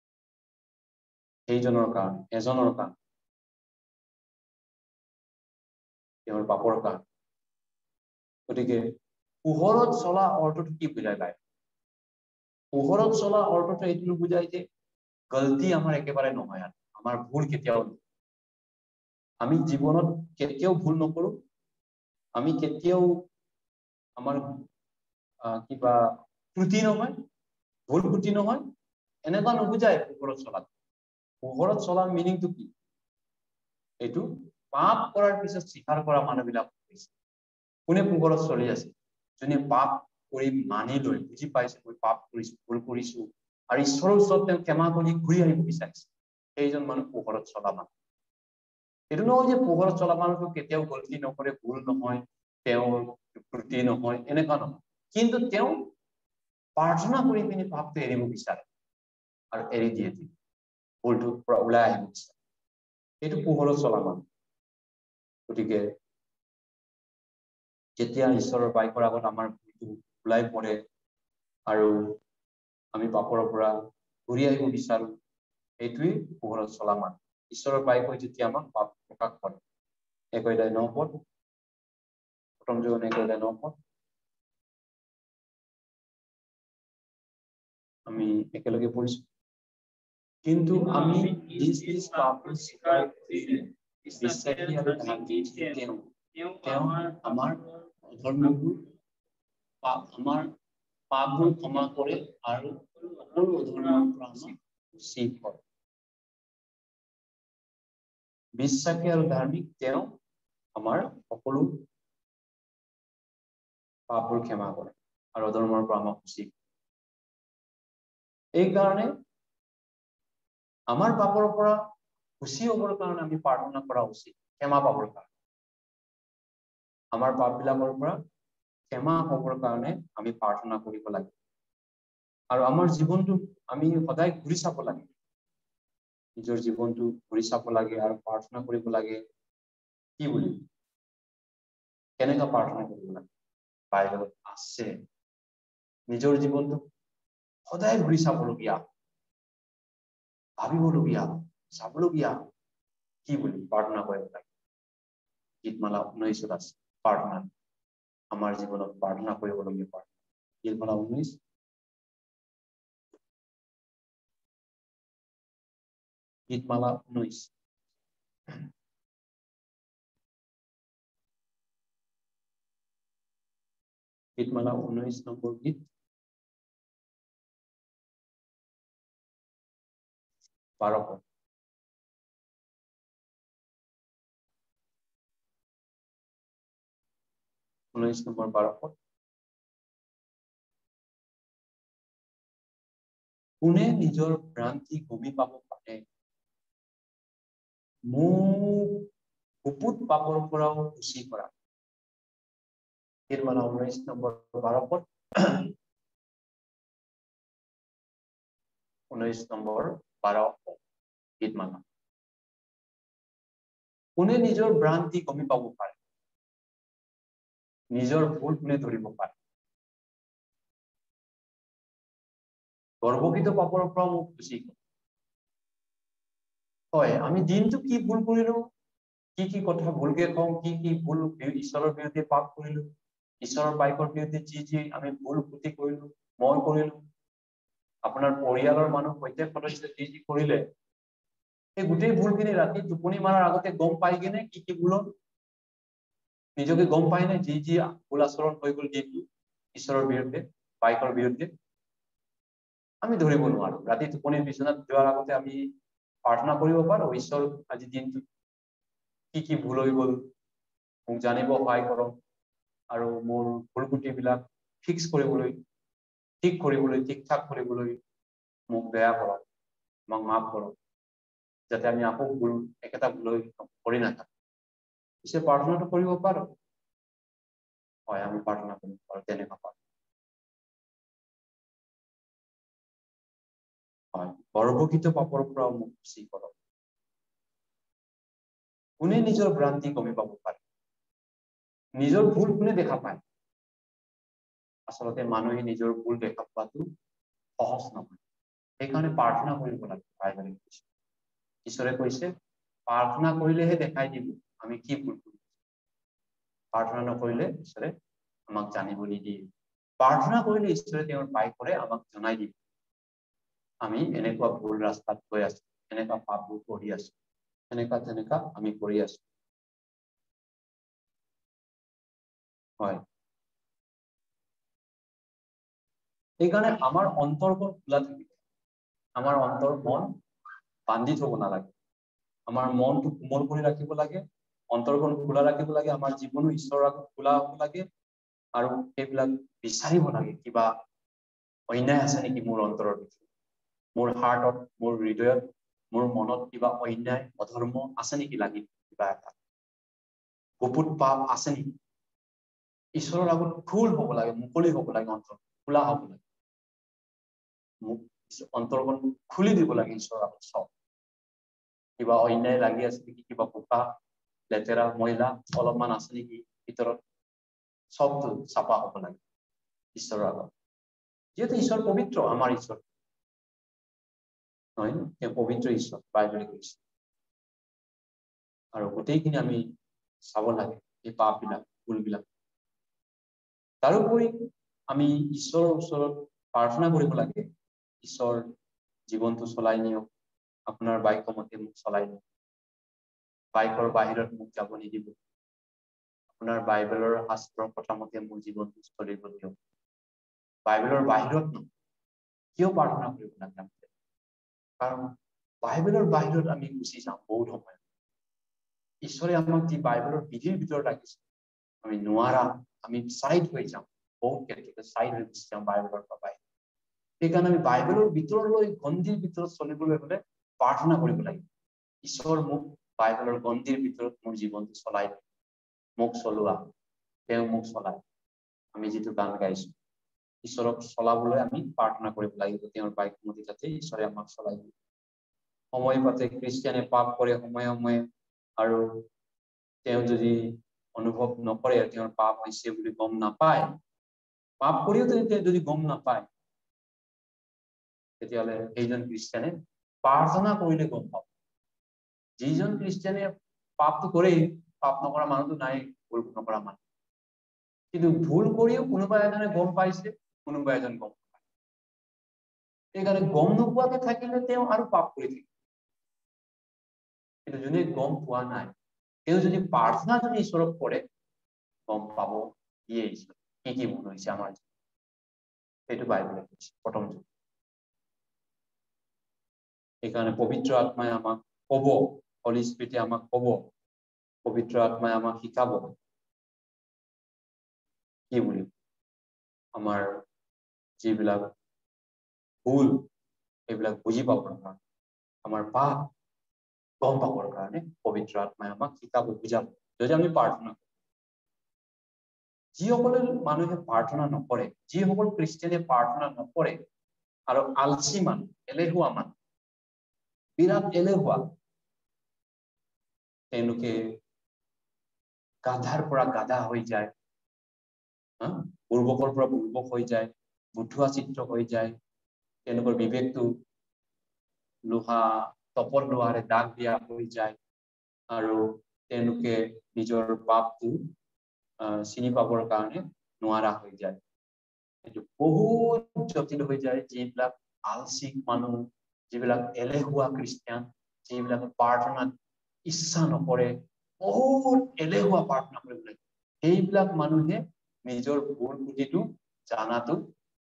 সেইজনৰ কাৰণে এজনৰ কাৰণে তেওঁৰ পাপৰ কাৰণে গতিকে পোহৰত চলা অৰ্থটো কি বুজাই পায় পোহৰত চলা অৰ্থটো এইটো বুজাই যে গলতি আমাৰ একেবাৰে নহয় আৰু আমাৰ ভুল কেতিয়াও আমি জীৱনত কেতিয়াও ভুল নকৰো আমি কেতিয়াও আমাৰ কিবা ত্ৰুটি নহয় ভুল ত্ৰুটি নহয় এনেকুৱা নুবুজায় পোহৰত চলাত পোহৰত চলাৰ মিনিংটো কি এইটো পাপ কৰাৰ পিছত স্বীকাৰ কৰা মানুহবিলাক হৈছে কোনে পোহৰত চলি আছে যোনে পাপ কৰি মানি লৈ বুজি পাইছে মই পাপ কৰিছো ভুল কৰিছো আৰু ঈশ্বৰৰ ওচৰত তেওঁ ক্ষমা কৰি ঘূৰি আহিব বিচাৰিছে সেইজন মানুহ পোহৰত চলা মানুহ এইটো নহয় যে পোহৰত চলা মানুহটো কেতিয়াও গলতি নকৰে ভুল নহয় তেওঁৰ ত্ৰুটি নহয় এনেকুৱা নহয় কিন্তু তেওঁ প্ৰাৰ্থনা কৰি পিনি পাপটো এৰিব বিচাৰে আৰু এৰি দিয়ে ভুলটোৰ পৰা ওলাই আহিব বিচাৰে এইটো পোহৰত চলা মানুহ গতিকে যেতিয়া ঈশ্বৰৰ বাইকৰ আগত আমাৰ ভুলটো ওলাই পৰে আৰু আমি পাপৰ পৰা ঘূৰি আহিব বিচাৰো এইটোৱে পোহৰত চলা মানুহ ঈশ্বৰৰ বাইকৈ যেতিয়া আমাক পাপ প্ৰকাশ কৰে এক অধ্যায় ন পদ প্ৰথম যোগন এক অধ্যায় ন পদ আমি একেলগে পঢ়িছো কিন্তু আমি নিজ নিজ পাপৰ স্বীকাৰ কৰিলে বিশ্বাসী আৰু ধাৰ্মিক তেওঁ তেওঁ আমাৰ অধৰ্মবোৰ আমাৰ পাপবোৰ ক্ষমা কৰে আৰু সকলো অধৰ্মৰ পৰা আমাক মুক্তি কৰে বিশ্বাসী আৰু ধাৰ্মিক তেওঁ আমাৰ সকলো পাপবোৰ ক্ষমা কৰে আৰু অধৰ্মৰ পৰা আমাক মুক্তি কৰে এই কাৰণে আমাৰ পাপৰ পৰা মুক্তি হ'বৰ কাৰণে আমি প্ৰাৰ্থনা কৰা উচিত ক্ষমা পাবৰ কাৰণে আমাৰ পাপবিলাকৰ পৰা ক্ষমা হ'বৰ কাৰণে আমি প্ৰাৰ্থনা কৰিব লাগে আৰু আমাৰ জীৱনটো আমি সদায় ঘূৰি চাব লাগে নিজৰ জীৱনটো ঘূৰি চাব লাগে আৰু প্ৰাৰ্থনা কৰিব লাগে কি বুলি কেনেকৈ প্ৰাৰ্থনা কৰিব লাগে বাইবেলত আছে নিজৰ জীৱনটো সদায় ঘূৰি চাবলগীয়া ভাবিবলগীয়া চাবলগীয়া কি বুলি প্ৰাৰ্থনা কৰিব লাগে গীতমালা ঊনৈশত আছে প্ৰাৰ্থনা আমাৰ জীৱনত প্ৰাৰ্থনা কৰিবলগীয়া প্ৰাৰ্থনা গীতমালা ঊনৈশ গীতমালা ঊনৈশ গীতমালা ঊনৈশ নম্বৰ গীত বাৰ পদ ঊনৈশ নম্বৰ বাৰ পদ কোনে নিজৰ ভ্ৰান্তি গমি পাব পাৰে মোক গুপুত পাপৰ পৰাও খুচি কৰা গীতমালা ঊনৈশ নম্বৰ বাৰ পদ ঊনৈশ নম্বৰ বাৰ পদ গীতমালা কোনে নিজৰ ভ্ৰান্তি গমি পাব পাৰে নিজৰ ভুল কোনে ধৰিব পাৰে গৰ্বকৃত পাপৰ পৰা মোক খুচি কৰা হয় আমি দিনটো কি ভুল কৰিলো কি কি কথা ভুলকে কওঁ কি কি ভুল ঈশ্বৰৰ বিৰুদ্ধে পাপ কৰিলো ঈশ্বৰৰ বাইকৰ বিৰুদ্ধে যি যি আমি ভুল ক্ষতি কৰিলো মই কৰিলো আপোনাৰ পৰিয়ালৰ মানুহ সৈতে সদস্য যি যি কৰিলে এই গোটেই ভুলখিনি ৰাতি টোপনি মাৰাৰ আগতে গম পাই কিনে কি কি ভুল নিজকে গম পাই নে যি যি ভুল আচৰণ হৈ গ'ল দিনটো ঈশ্বৰৰ বিৰুদ্ধে বাইকৰ বিৰুদ্ধে আমি ধৰিব নোৱাৰো ৰাতি টোপনিৰ বিছনাত যোৱাৰ আগতে আমি প্ৰাৰ্থনা কৰিব পাৰো ঈশ্বৰ আজি দিনটো কি কি ভুল হৈ গ'ল মোক জানিব সহায় কৰক আৰু মোৰ ভুল ত্ৰুটিবিলাক ফিক্স কৰিবলৈ ঠিক কৰিবলৈ ঠিক ঠাক কৰিবলৈ মোক দয়া কৰক মোক মাফ কৰক যাতে আমি আকৌ ভুল একেটা ভুল কৰি নাথাকো পিছে প্ৰাৰ্থনাটো কৰিব পাৰো হয় আমি প্ৰাৰ্থনা কৰিব পাৰো তেনেকুৱা পাৰো হয় গৰ্ভকৃত পাপৰ পৰা মুক্তি কৰক কোনে নিজৰ ভ্ৰান্তি গমি পাব পাৰে নিজৰ ভুল কোনে দেখা পায় আচলতে মানুহে নিজৰ ভুল দেখা পোৱাটো সহজ নহয় সেইকাৰণে প্ৰাৰ্থনা কৰিব লাগে বাইবেলে কৈছে ঈশ্বৰে কৈছে প্ৰাৰ্থনা কৰিলেহে দেখাই দিব আমি কি ভুল কৰিছো প্ৰাৰ্থনা নকৰিলে ঈশ্বৰে আমাক জানিব নিদিয়ে প্ৰাৰ্থনা কৰিলে ঈশ্বৰে তেওঁৰ বাইকৰে আমাক জনাই দিব আমি এনেকুৱা ভুল ৰাস্তাত গৈ আছো এনেকুৱা পাপবোৰ কৰি আছো এনেকুৱা তেনেকুৱা আমি কৰি আছো হয় সেইকাৰণে আমাৰ অন্তৰখন খোলা থাকিব আমাৰ অন্তৰ মন বান্ধি থব নালাগে আমাৰ মনটো কোমল কৰি ৰাখিব লাগে অন্তৰখন খোলা ৰাখিব লাগে আমাৰ জীৱনো ঈশ্বৰৰ আগত খোলা হ'ব লাগে আৰু সেইবিলাক বিচাৰিব লাগে কিবা অন্যায় আছে নেকি মোৰ অন্তৰৰ ভিতৰত মোৰ হাৰ্টত মোৰ হৃদয়ত মোৰ মনত কিবা অন্যায় অধৰ্ম আছে নেকি লাগি কিবা এটা গুপুত পাপ আছে নেকি ঈশ্বৰৰ আগত খোল হ'ব লাগে মুকলি হ'ব লাগে অন্তৰ খোলা হ'ব লাগে মোক অন্তৰখন খুলি দিব লাগে ঈশ্বৰৰ আগত চব কিবা অন্যায় লাগি আছে নেকি কিবা পোকা লেতেৰা ময়লা অলপমান আছে নেকি ভিতৰত সবটো চাফা হ'ব লাগে ঈশ্বৰৰ আগত যিহেতু ঈশ্বৰ পবিত্ৰ আমাৰ ঈশ্বৰ নহয় তেওঁ পবিত্ৰ ঈশ্বৰ বাইবেলে কৈছে আৰু গোটেইখিনি আমি চাব লাগে এই পাপবিলাক ভুলবিলাক তাৰোপৰি আমি ঈশ্বৰৰ ওচৰত প্ৰাৰ্থনা কৰিব লাগে ঈশ্বৰ জীৱনটো চলাই নিয়ক আপোনাৰ বাইকমতে মোক চলাই নিয়ক বাইকৰ বাহিৰত মোক যাব নিদিব আপোনাৰ বাইবেলৰ শাস্ত্ৰৰ কথা মতে মোৰ জীৱনটো চলিব দিয়ক বাইবেলৰ বাহিৰত ন কিয় প্ৰাৰ্থনা কৰিব লাগে কাৰণ বাইবেলৰ বাহিৰত আমি গুচি যাওঁ বহুত সময় ঈশ্বৰে আমাক যি বাইবেলৰ বিধিৰ ভিতৰত ৰাখিছে আমি নোৱাৰা আমি চাইড হৈ যাওঁ বহুত ক্ষেত্ৰতে চাইড হৈ গুচি যাওঁ বাইবেলৰ পৰা বাহিৰত সেইকাৰণে আমি বাইবেলৰ ভিতৰলৈ গন্ধিৰ ভিতৰত চলিবলৈ হলে প্ৰাৰ্থনা কৰিব লাগিব ঈশ্বৰ মোক বাইবেলৰ গন্ধিৰ ভিতৰত মোৰ জীৱনটো চলাই দিয়ে মোক চলোৱা তেওঁ মোক চলায় আমি যিটো গান গাইছো ঈশ্বৰক চলাবলৈ আমি প্ৰাৰ্থনা কৰিব লাগিব তেওঁৰ বাইকমতে যাতে ঈশ্বৰে আমাক চলাই দিয়ে সময় পাতে খ্ৰীষ্টিয়ানে পাপ কৰে সময়ে সময়ে আৰু তেওঁ যদি অনুভৱ নকৰে তেওঁৰ পাপ হৈছে বুলি গম নাপায় পাপ কৰিও তেওঁ যদি গম নাপায় তেতিয়াহ'লে সেইজন খ্ৰীষ্টিয়ানে প্ৰাৰ্থনা কৰিলে গম পাব যিজন খ্ৰীষ্টিয়ানে পাপটো কৰেই পাপ নকৰা মানুহটো নাই ভুল নকৰা মানুহ কিন্তু ভুল কৰিও কোনোবা এজনে গম পাইছে কোনোবা এজন গম নাপায় সেইকাৰণে গম নোপোৱাকে থাকিলে তেওঁ আৰু পাপ কৰি থাকে কিন্তু যোনে গম পোৱা নাই তেওঁ যদি প্ৰাৰ্থনা যদি ঈশ্বৰক কৰে গম পাব ইয়ে ঈশ্বৰ কি কি ভুল হৈছে আমাৰ সেইটো বাইবেলে কৈছে প্ৰথম সেইকাৰণে পবিত্ৰ আত্মাই আমাক কব হলি স্পিৰিটে আমাক কব পবিত্ৰ আত্মাই আমাক শিকাব কি বুলি আমাৰ যিবিলাক ভুল এইবিলাক বুজি পাবৰ কাৰণে আমাৰ পাপ গম পাবৰ কাৰণে পবিত্ৰ আত্মাই আমাক শিকাব বুজাব যদি আমি প্ৰাৰ্থনা কৰো যিসকলে মানুহে প্ৰাৰ্থনা নকৰে যিসকল খ্ৰীষ্টিয়ানে প্ৰাৰ্থনা নকৰে আৰু আলসী মানুহ এলেহুৱা মানুহ বিৰাট এলেহুৱা তেওঁলোকে গাধাৰ পৰা গাধা হৈ যায় বুৰ্বকৰ পৰা বুৰ্বক হৈ যায় বুদ্ধুৱা চিত্ৰ হৈ যায় তেওঁলোকৰ বিবেকটো লোহা তপৰ লোহাৰে দাগ দিয়া হৈ যায় আৰু তেওঁলোকে নিজৰ পাপটো চিনি পাবৰ কাৰণে নোৱাৰা হৈ যায় এইটো বহুত জটিল হৈ যায় যিবিলাক আলসিক মানুহ, যিবিলাক এলেহুৱা খ্ৰীষ্টিয়ান, যিবিলাক প্ৰাৰ্থনাত ইচ্ছা নকৰে, বহুত এলেহুৱা প্ৰাৰ্থনা কৰিব লাগে, সেইবিলাক মানুহে নিজৰ ভুল বুদ্ধিটো জানাটো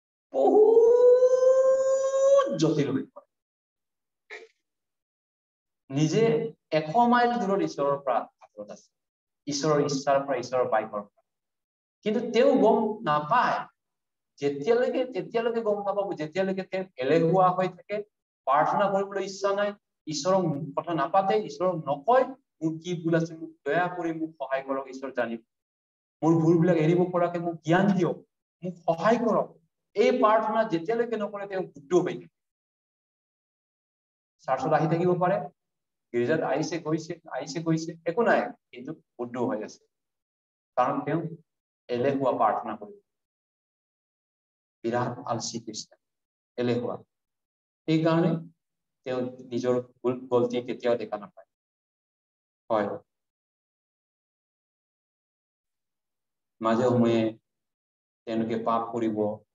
বহুত জটিল হৈ পৰে। নিজে এশ মাইল দূৰত ঈশ্বৰৰ পৰা আঁতৰত আছে, ঈশ্বৰৰ ইচ্ছাৰ পৰা, ঈশ্বৰৰ বাইকৰ পৰা, কিন্তু তেওঁ গম নাপায়। যেতিয়ালৈকে তেতিয়ালৈকে গম নাপাব যেতিয়ালৈকে তেওঁ এলেহুৱা হৈ থাকে, প্ৰাৰ্থনা কৰিবলৈ ইচ্ছা নাই, ঈশ্বৰক কথা নাপাতে, ঈশ্বৰক নকয় মোৰ কি ভুল আছে, মোক দয়া কৰি মোক সহায় কৰক, ঈশ্বৰ জানিব, মোৰ ভুলবিলাক এৰিব পৰাকে মোক জ্ঞান দিয়ক, মোক সহায় কৰক, এই প্ৰাৰ্থনা যেতিয়ালৈকে নকৰে তেওঁ বুদ্ধ হৈ থাকে। চাৰ্চত আহি থাকিব পাৰে, গিৰ্জাত আহিছে গৈছে আহিছে গৈছে একো নাই, কিন্তু বুদ্ধ হৈ আছে, কাৰণ তেওঁ এলেহুৱা প্ৰাৰ্থনা কৰিব, বিৰাট আলসি খ্ৰীষ্টান, এলেহুৱা। সেইকাৰণে তেওঁ নিজৰ ভুল গলতি কেতিয়াও দেখা নাপায়। হয়, মাজে সময়ে তেওঁলোকে পাপ কৰিব,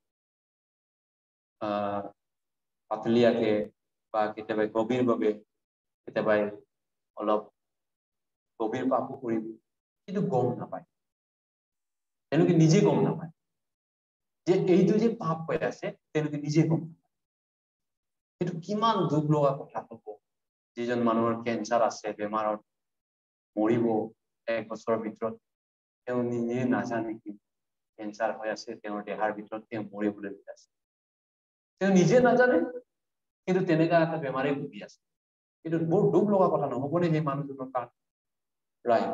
আহ পাতলীয়াকে বা কেতিয়াবা গভীৰভাৱে, কেতিয়াবা অলপ গভীৰ পাপো কৰিব, কিন্তু গম নাপায়, তেওঁলোকে নিজে গম নাপায় যে এইটো যে পাপ হৈ আছে, তেওঁলোকে নিজে গম নাপায়। এইটো কিমান দুখ লগা কথা হ'ব, যিজন মানুহৰ কেঞ্চাৰ আছে, বেমাৰত মৰিব এক বছৰৰ ভিতৰত, তেওঁ নিজে নাজানে কি কেঞ্চাৰ হৈ আছে, তেওঁৰ দেহাৰ ভিতৰত তেওঁ মৰিবলৈ আছে, তেওঁ নিজে নাজানে, কিন্তু তেনেকা এটা বেমাৰে ভুগি আছে। এইটো বৰ দুখ লগা কথা নহবনে সেই মানুহজনৰ কাৰণে? ৰাইট,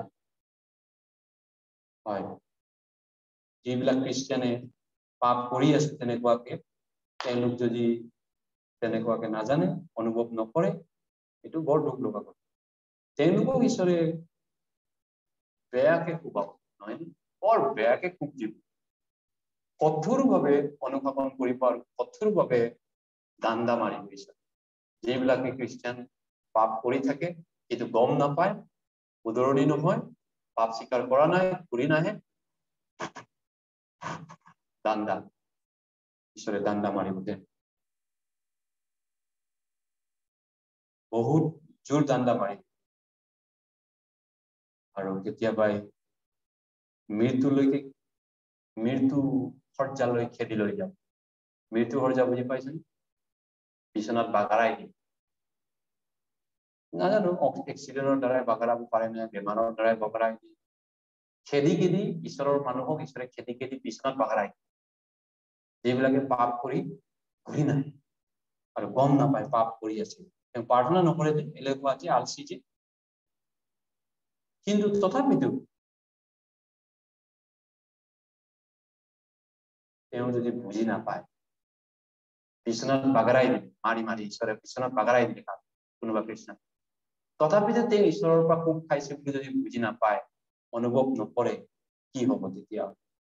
হয়, যিবিলাক খ্ৰীষ্টিয়ানে পাপ কৰি আছে তেনেকুৱাকে, তেওঁলোক যদি তেনেকুৱাকে নাজানে, অনুভৱ নকৰে, এইটো বৰ দুখ লগা কথা। তেওঁলোকক ঈশ্বৰে বেয়াকে কোবাব, নহয়, বৰ বেয়াকে কোব দিব, কঠোৰভাৱে অনুশাসন কৰিব আৰু কঠোৰভাৱে দাণ্ডা মাৰিব ঈশ্বৰে। যিবিলাকে খ্ৰীষ্টিয়ান পাপ কৰি থাকে, এইটো গম নাপায়, উদৰণি নহয়, পাপ স্বীকাৰ কৰা নাই, ঘূৰি নাহে, দাণ্ডা, ঈশ্বৰে দাণ্ডা মাৰিব দে, বহুত জোৰ দাণ্ডা মাৰিব, আৰু কেতিয়াবাই মৃত্যুলৈকে, মৃত্যু সজ্জালৈ খেদি লৈ যাব। মৃত্যু সজ্জা বুজি পাইছেনে? বিচনাত বাগৰাই দিয়ে, নাজানো এক্সিডেন্টৰ দ্বাৰাই বাগৰাব পাৰে নে বেমাৰৰ দ্বাৰাই বাগৰাই দিয়ে, খেদি খেদি ঈশ্বৰৰ মানুহক ঈশ্বৰে খেদি খেদি বিচনাত বাগৰাই দিয়ে, যিবিলাকে পাপ কৰি ঘূৰি নাহে আৰু গম নাপায় পাপ কৰি আছে, তেওঁ প্ৰাৰ্থনা নকৰে যে, এলেহুৱা যে, আলসি যে, কিন্তু তথাপিতো তেওঁ যদি বুজি নাপায়, বিচনাত বাগৰাই দিলে, মাৰি মাৰি ঈশ্বৰে বিচনাত বাগৰাই দিলে কোনোবা খ্ৰীষ্টান, তথাপিতো তেওঁ ঈশ্বৰৰ পৰা কোব খাইছে বুলি যদি বুজি নাপায়, অনুভৱ নকৰে, কি হব তেতিয়া?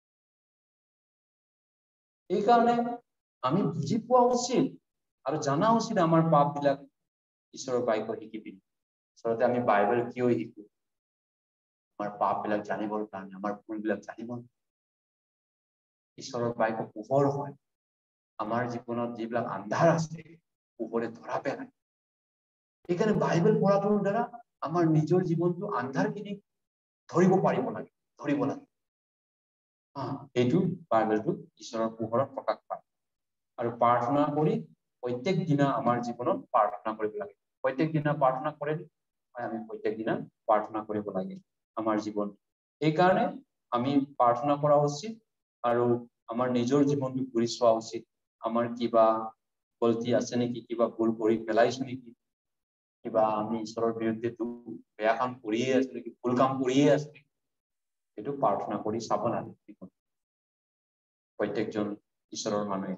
এইকাৰণে আমি বুজি পোৱা উচিত আৰু জানা উচিত আমাৰ পাপ বিলাক ঈশ্বৰৰ বাক্য শিকি পিনি। আচলতে আমি বাইবেল কিয় শিকো? আমাৰ পাপ বিলাক জানিবৰ কাৰণে, আমাৰ ভুল বিলাক জানিবৰ, ঈশ্বৰৰ বাক্য পোহৰ হয়, আমাৰ জীৱনত যিবিলাক আন্ধাৰ আছে পোহৰে ধৰা পেলায়। সেইকাৰণে বাইবেল পঢ়াটোৰ দ্বাৰা আমাৰ নিজৰ জীৱনটো আন্ধাৰখিনি ধৰিব পাৰিব লাগে, ধৰিব লাগে। এইটো বাইবেলটো ঈশ্বৰৰ পোহৰত প্ৰকাশ পায়। আৰু প্ৰাৰ্থনা কৰি প্ৰত্যেক দিনা আমাৰ জীৱনত প্ৰাৰ্থনা কৰিব লাগে। প্ৰত্যেক দিনা প্ৰাৰ্থনা কৰে, আমি প্ৰত্যেক দিনা প্ৰাৰ্থনা কৰিব লাগে আমাৰ জীৱন। সেইকাৰণে আমি প্ৰাৰ্থনা কৰা উচিত আৰু আমাৰ নিজৰ জীৱনটো ঘূৰি চোৱা উচিত। আমাৰ কিবা গলতি আছে নেকি, কিবা ভুল কৰি পেলাইছো নেকি, কিবা আমি ঈশ্বৰৰ বিৰুদ্ধে বেয়া কাম কৰিয়ে আছো নেকি, ভুল কাম কৰিয়ে আছো নেকি, এইটো প্ৰাৰ্থনা কৰি চাব লাগে প্ৰত্যেকজন ঈশ্বৰৰ মানুহে।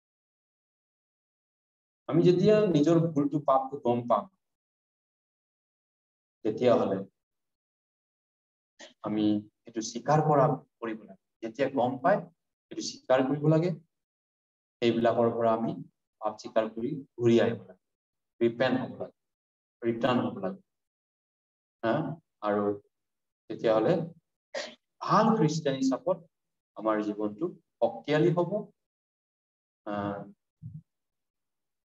আমি যেতিয়া নিজৰ ভুলটো পাপটো গম পাম, তেতিয়াহ'লে আমি এইটো স্বীকাৰ কৰা কৰিব লাগে। যেতিয়া গম পাই এইটো স্বীকাৰ কৰিব লাগে, সেইবিলাকৰ পৰা আমি পাপ স্বীকাৰ কৰি ঘূৰি আহিব লাগে, ৰিপেণ্ট হ'ব লাগে, ৰিটাৰ্ণ হ'ব লাগে। হা আৰু তেতিয়াহ'লে ভাল খ্ৰীষ্টান হিচাপত আমাৰ জীৱনটো শক্তিশালী হ'ব, আহ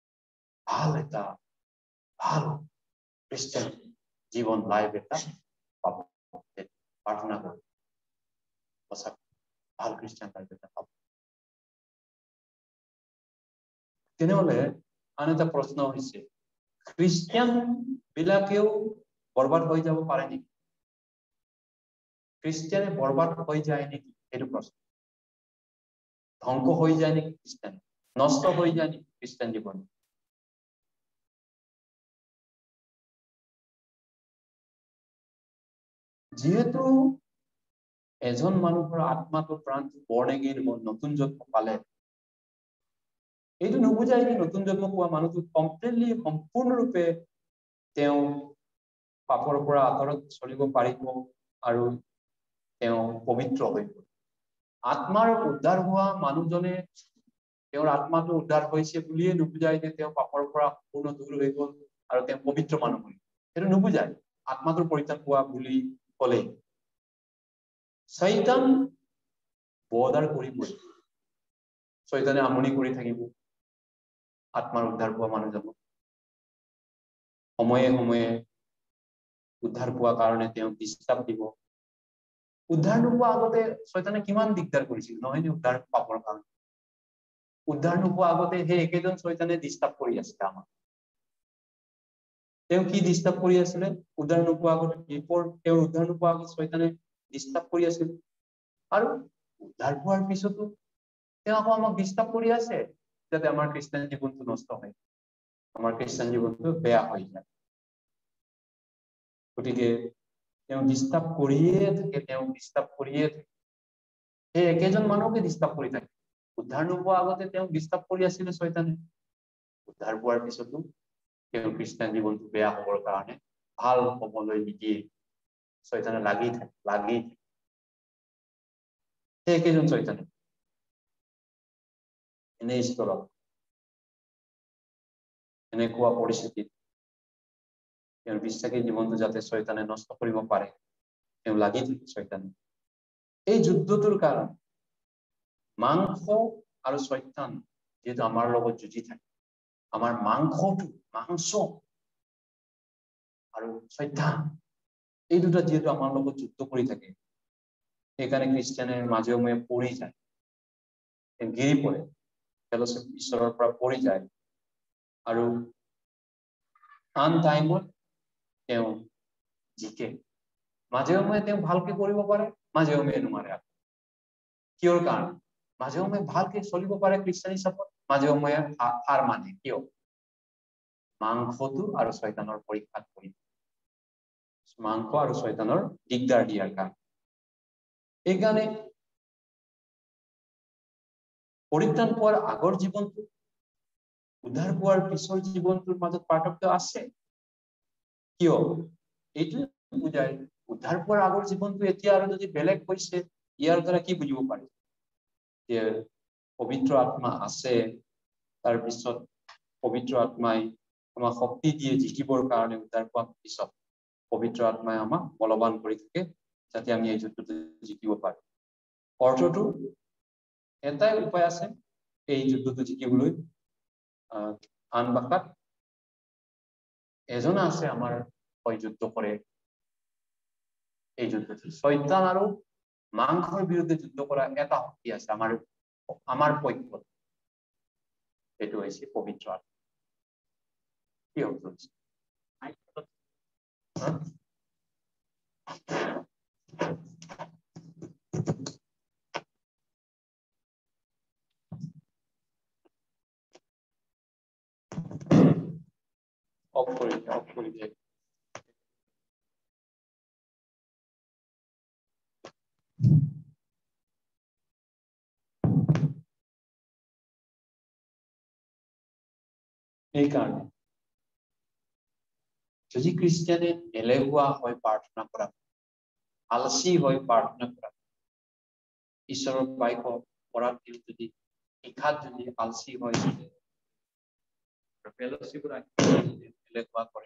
ভাল এটা ভাল খ্ৰীষ্টান জীৱন লাইফ এটা পাব প্ৰাৰ্থনা কৰো সঁচা ভাল খ্ৰীষ্টান লাইফ এটা পাব তেনেহলে আন এটা প্ৰশ্ন হৈছে খ্ৰীষ্টান বিলাকেও বৰবাদ হৈ যাব পাৰে নেকি খ্ৰীষ্টানে বৰবাদ হৈ যায় নেকি এইটো প্ৰশ্ন ধ্বংস হৈ যায় নেকি খ্ৰীষ্টান নষ্ট হৈ যায় নেকি খ্ৰীষ্টান জীৱন যেহেতু এজন মানুহৰ আত্মাটো প্ৰাণটো born again নতুন জন্ম পালে এইটো নুবুজায় যে নতুন জন্ম পোৱা মানুহটো কমপ্লিটলি সম্পূৰ্ণৰূপে তেওঁ পাপৰ পৰা আঁতৰত চলিব পাৰিব আৰু তেওঁ পবিত্ৰ হৈ পৰিব আত্মাৰ উদ্ধাৰ হোৱা মানুহজনে তেওঁৰ আত্মাটো উদ্ধাৰ হৈছে বুলিয়ে নুবুজায় যে তেওঁ পাপৰ পৰা সম্পূৰ্ণ দূৰ হৈ গ'ল আৰু তেওঁ পবিত্ৰ মানুহ হৈ সেইটো নুবুজায় আত্মাটোৰ পৰিত্ৰাণ পোৱা বুলি ক'লে শয়তান বৰ্ডাৰ কৰিবই শয়তানে আমনি কৰি থাকিব আত্মাৰ উদ্ধাৰ পোৱা মানুহজনক সময়ে সময়ে উদ্ধাৰ পোৱা কাৰণে তেওঁ ডিস্টাৰ্ব দিব উদ্ধাৰ নোপোৱা আগতে শয়তানে কিমান দিগদাৰ কৰিছিল নহয় নে উদ্ধাৰ পাবৰ কাৰণে উদ্ধাৰ নোপোৱা আগতে সেই একেজন শয়তানে ডিস্টাৰ্ব কৰি আছিল আমাক তেওঁ কি ডিস্টাৰ্ব কৰি আছিল উদ্ধাৰ নোপোৱা আগতে বিপৰ তেওঁ উদ্ধাৰ নোপোৱা আগতে শয়তানে ডিস্টাৰ্ব কৰি আছিল আৰু উদ্ধাৰ পোৱাৰ পিছতো তেওঁ আকৌ আমাক ডিস্টাৰ্ব কৰি আছে যাতে আমাৰ খ্ৰীষ্টান জীৱনটো নষ্ট হয় আমাৰ খ্ৰীষ্টান জীৱনটো বেয়া হৈ যায় গতিকে তেওঁ ডিস্টার্ব করিয়ে থাকে তেওঁ ডিস্টার্ব করিয়ে থাকে সেই একেজন মানুহকে ডিস্টার্ব কৰি থাকে উদ্ধাৰ নোপোৱা আগতে তেওঁ ডিস্টার্ব কৰি আছিল শয়তানে উদ্ধাৰ পোৱাৰ পিছতো তেওঁ খ্ৰীষ্টান জীৱনটো বেয়া হ'বৰ কাৰণে ভাল হ'বলৈ নিদিয়ে শয়তানে লাগি থাকে লাগি সেই একেজন শয়তানে এনে স্তৰত এনেকুৱা পৰিস্থিতিত তেওঁৰ বিশ্বাসী জীৱনটো যাতে শয়তানে নষ্ট কৰিব পাৰে তেওঁ লাগি থাকে শয়তানে এই যুদ্ধটোৰ কাৰণ মাংস আৰু শয়তান যেটো আমাৰ লগত যুঁজি থাকে আমাৰ মাংসটো মাংস আৰু শয়তান এই দুটা যেটো আমাৰ লগত যুদ্ধ কৰি থাকে সেইকাৰণে খ্ৰীষ্টানৰ মাজে মাজে পৰি যায় গিৰি পৰে ফেলোশিপ ঈশ্বৰৰ পৰা পৰি যায় আৰু আন টাইমত তেওঁ জিকে মাজে সময়ে তেওঁ ভালকে কৰিব পাৰে মাজে সময়ে নোৱাৰে কিয়ৰ কাৰণ মাজে সময়ে ভালকে চলিব পাৰে খ্ৰীষ্টান হিচাপত মাজে সময়ে হাৰ মানে কিয় মাংসটো আৰু শয়তানৰ পৰীক্ষাত পৰি মাংস আৰু শয়তানৰ দিগদাৰ দিয়াৰ কাৰণ এইকাৰণে পৰিত্ৰাণ পোৱাৰ আগৰ জীৱনটো উদ্ধাৰ পোৱাৰ পিছৰ জীৱনটোৰ মাজত পাৰ্থক্য আছে কিয় এইটো বুজায় উদ্ধাৰ পোৱাৰ আগৰ জীৱনটো এতিয়া আৰু যদি বেলেগ হৈছে ইয়াৰ দ্বাৰা কি বুজিব পাৰি যে পবিত্ৰ আত্মা আছে তাৰ পিছত পবিত্ৰ আত্মাই আমাক শক্তি দিয়ে জিকিবৰ কাৰণে উদ্ধাৰ পোৱাৰ পিছত পবিত্ৰ আত্মাই আমাক বলৱান কৰি থাকে যাতে আমি এই যুদ্ধটো জিকিব পাৰো অৰ্থটো এটাই উপায় আছে এই যুদ্ধটো জিকিবলৈ আন ভাষাত এজন আছে আমাৰ হৈ যুদ্ধ কৰে এই যুদ্ধটো শয়তান আৰু মাংসৰ বিৰুদ্ধে যুদ্ধ কৰা এটা শক্তি আছে আমাৰ আমাৰ পক্ষত এইটো হৈছে পবিত্ৰ আত্মা কি হৈছে অফ কৰি অফ কৰি দিয়ে এই কাৰণে যদি খ্ৰীষ্টানে এলেহুৱা হৈ প্ৰাৰ্থনা কৰা আলসী হৈ প্ৰাৰ্থনা কৰা ঈশ্বৰৰ বাক্য পঢ়াত যদি শিক্ষাত যদি আলসী হৈ ফেলোশিপ এলেহুৱা কৰে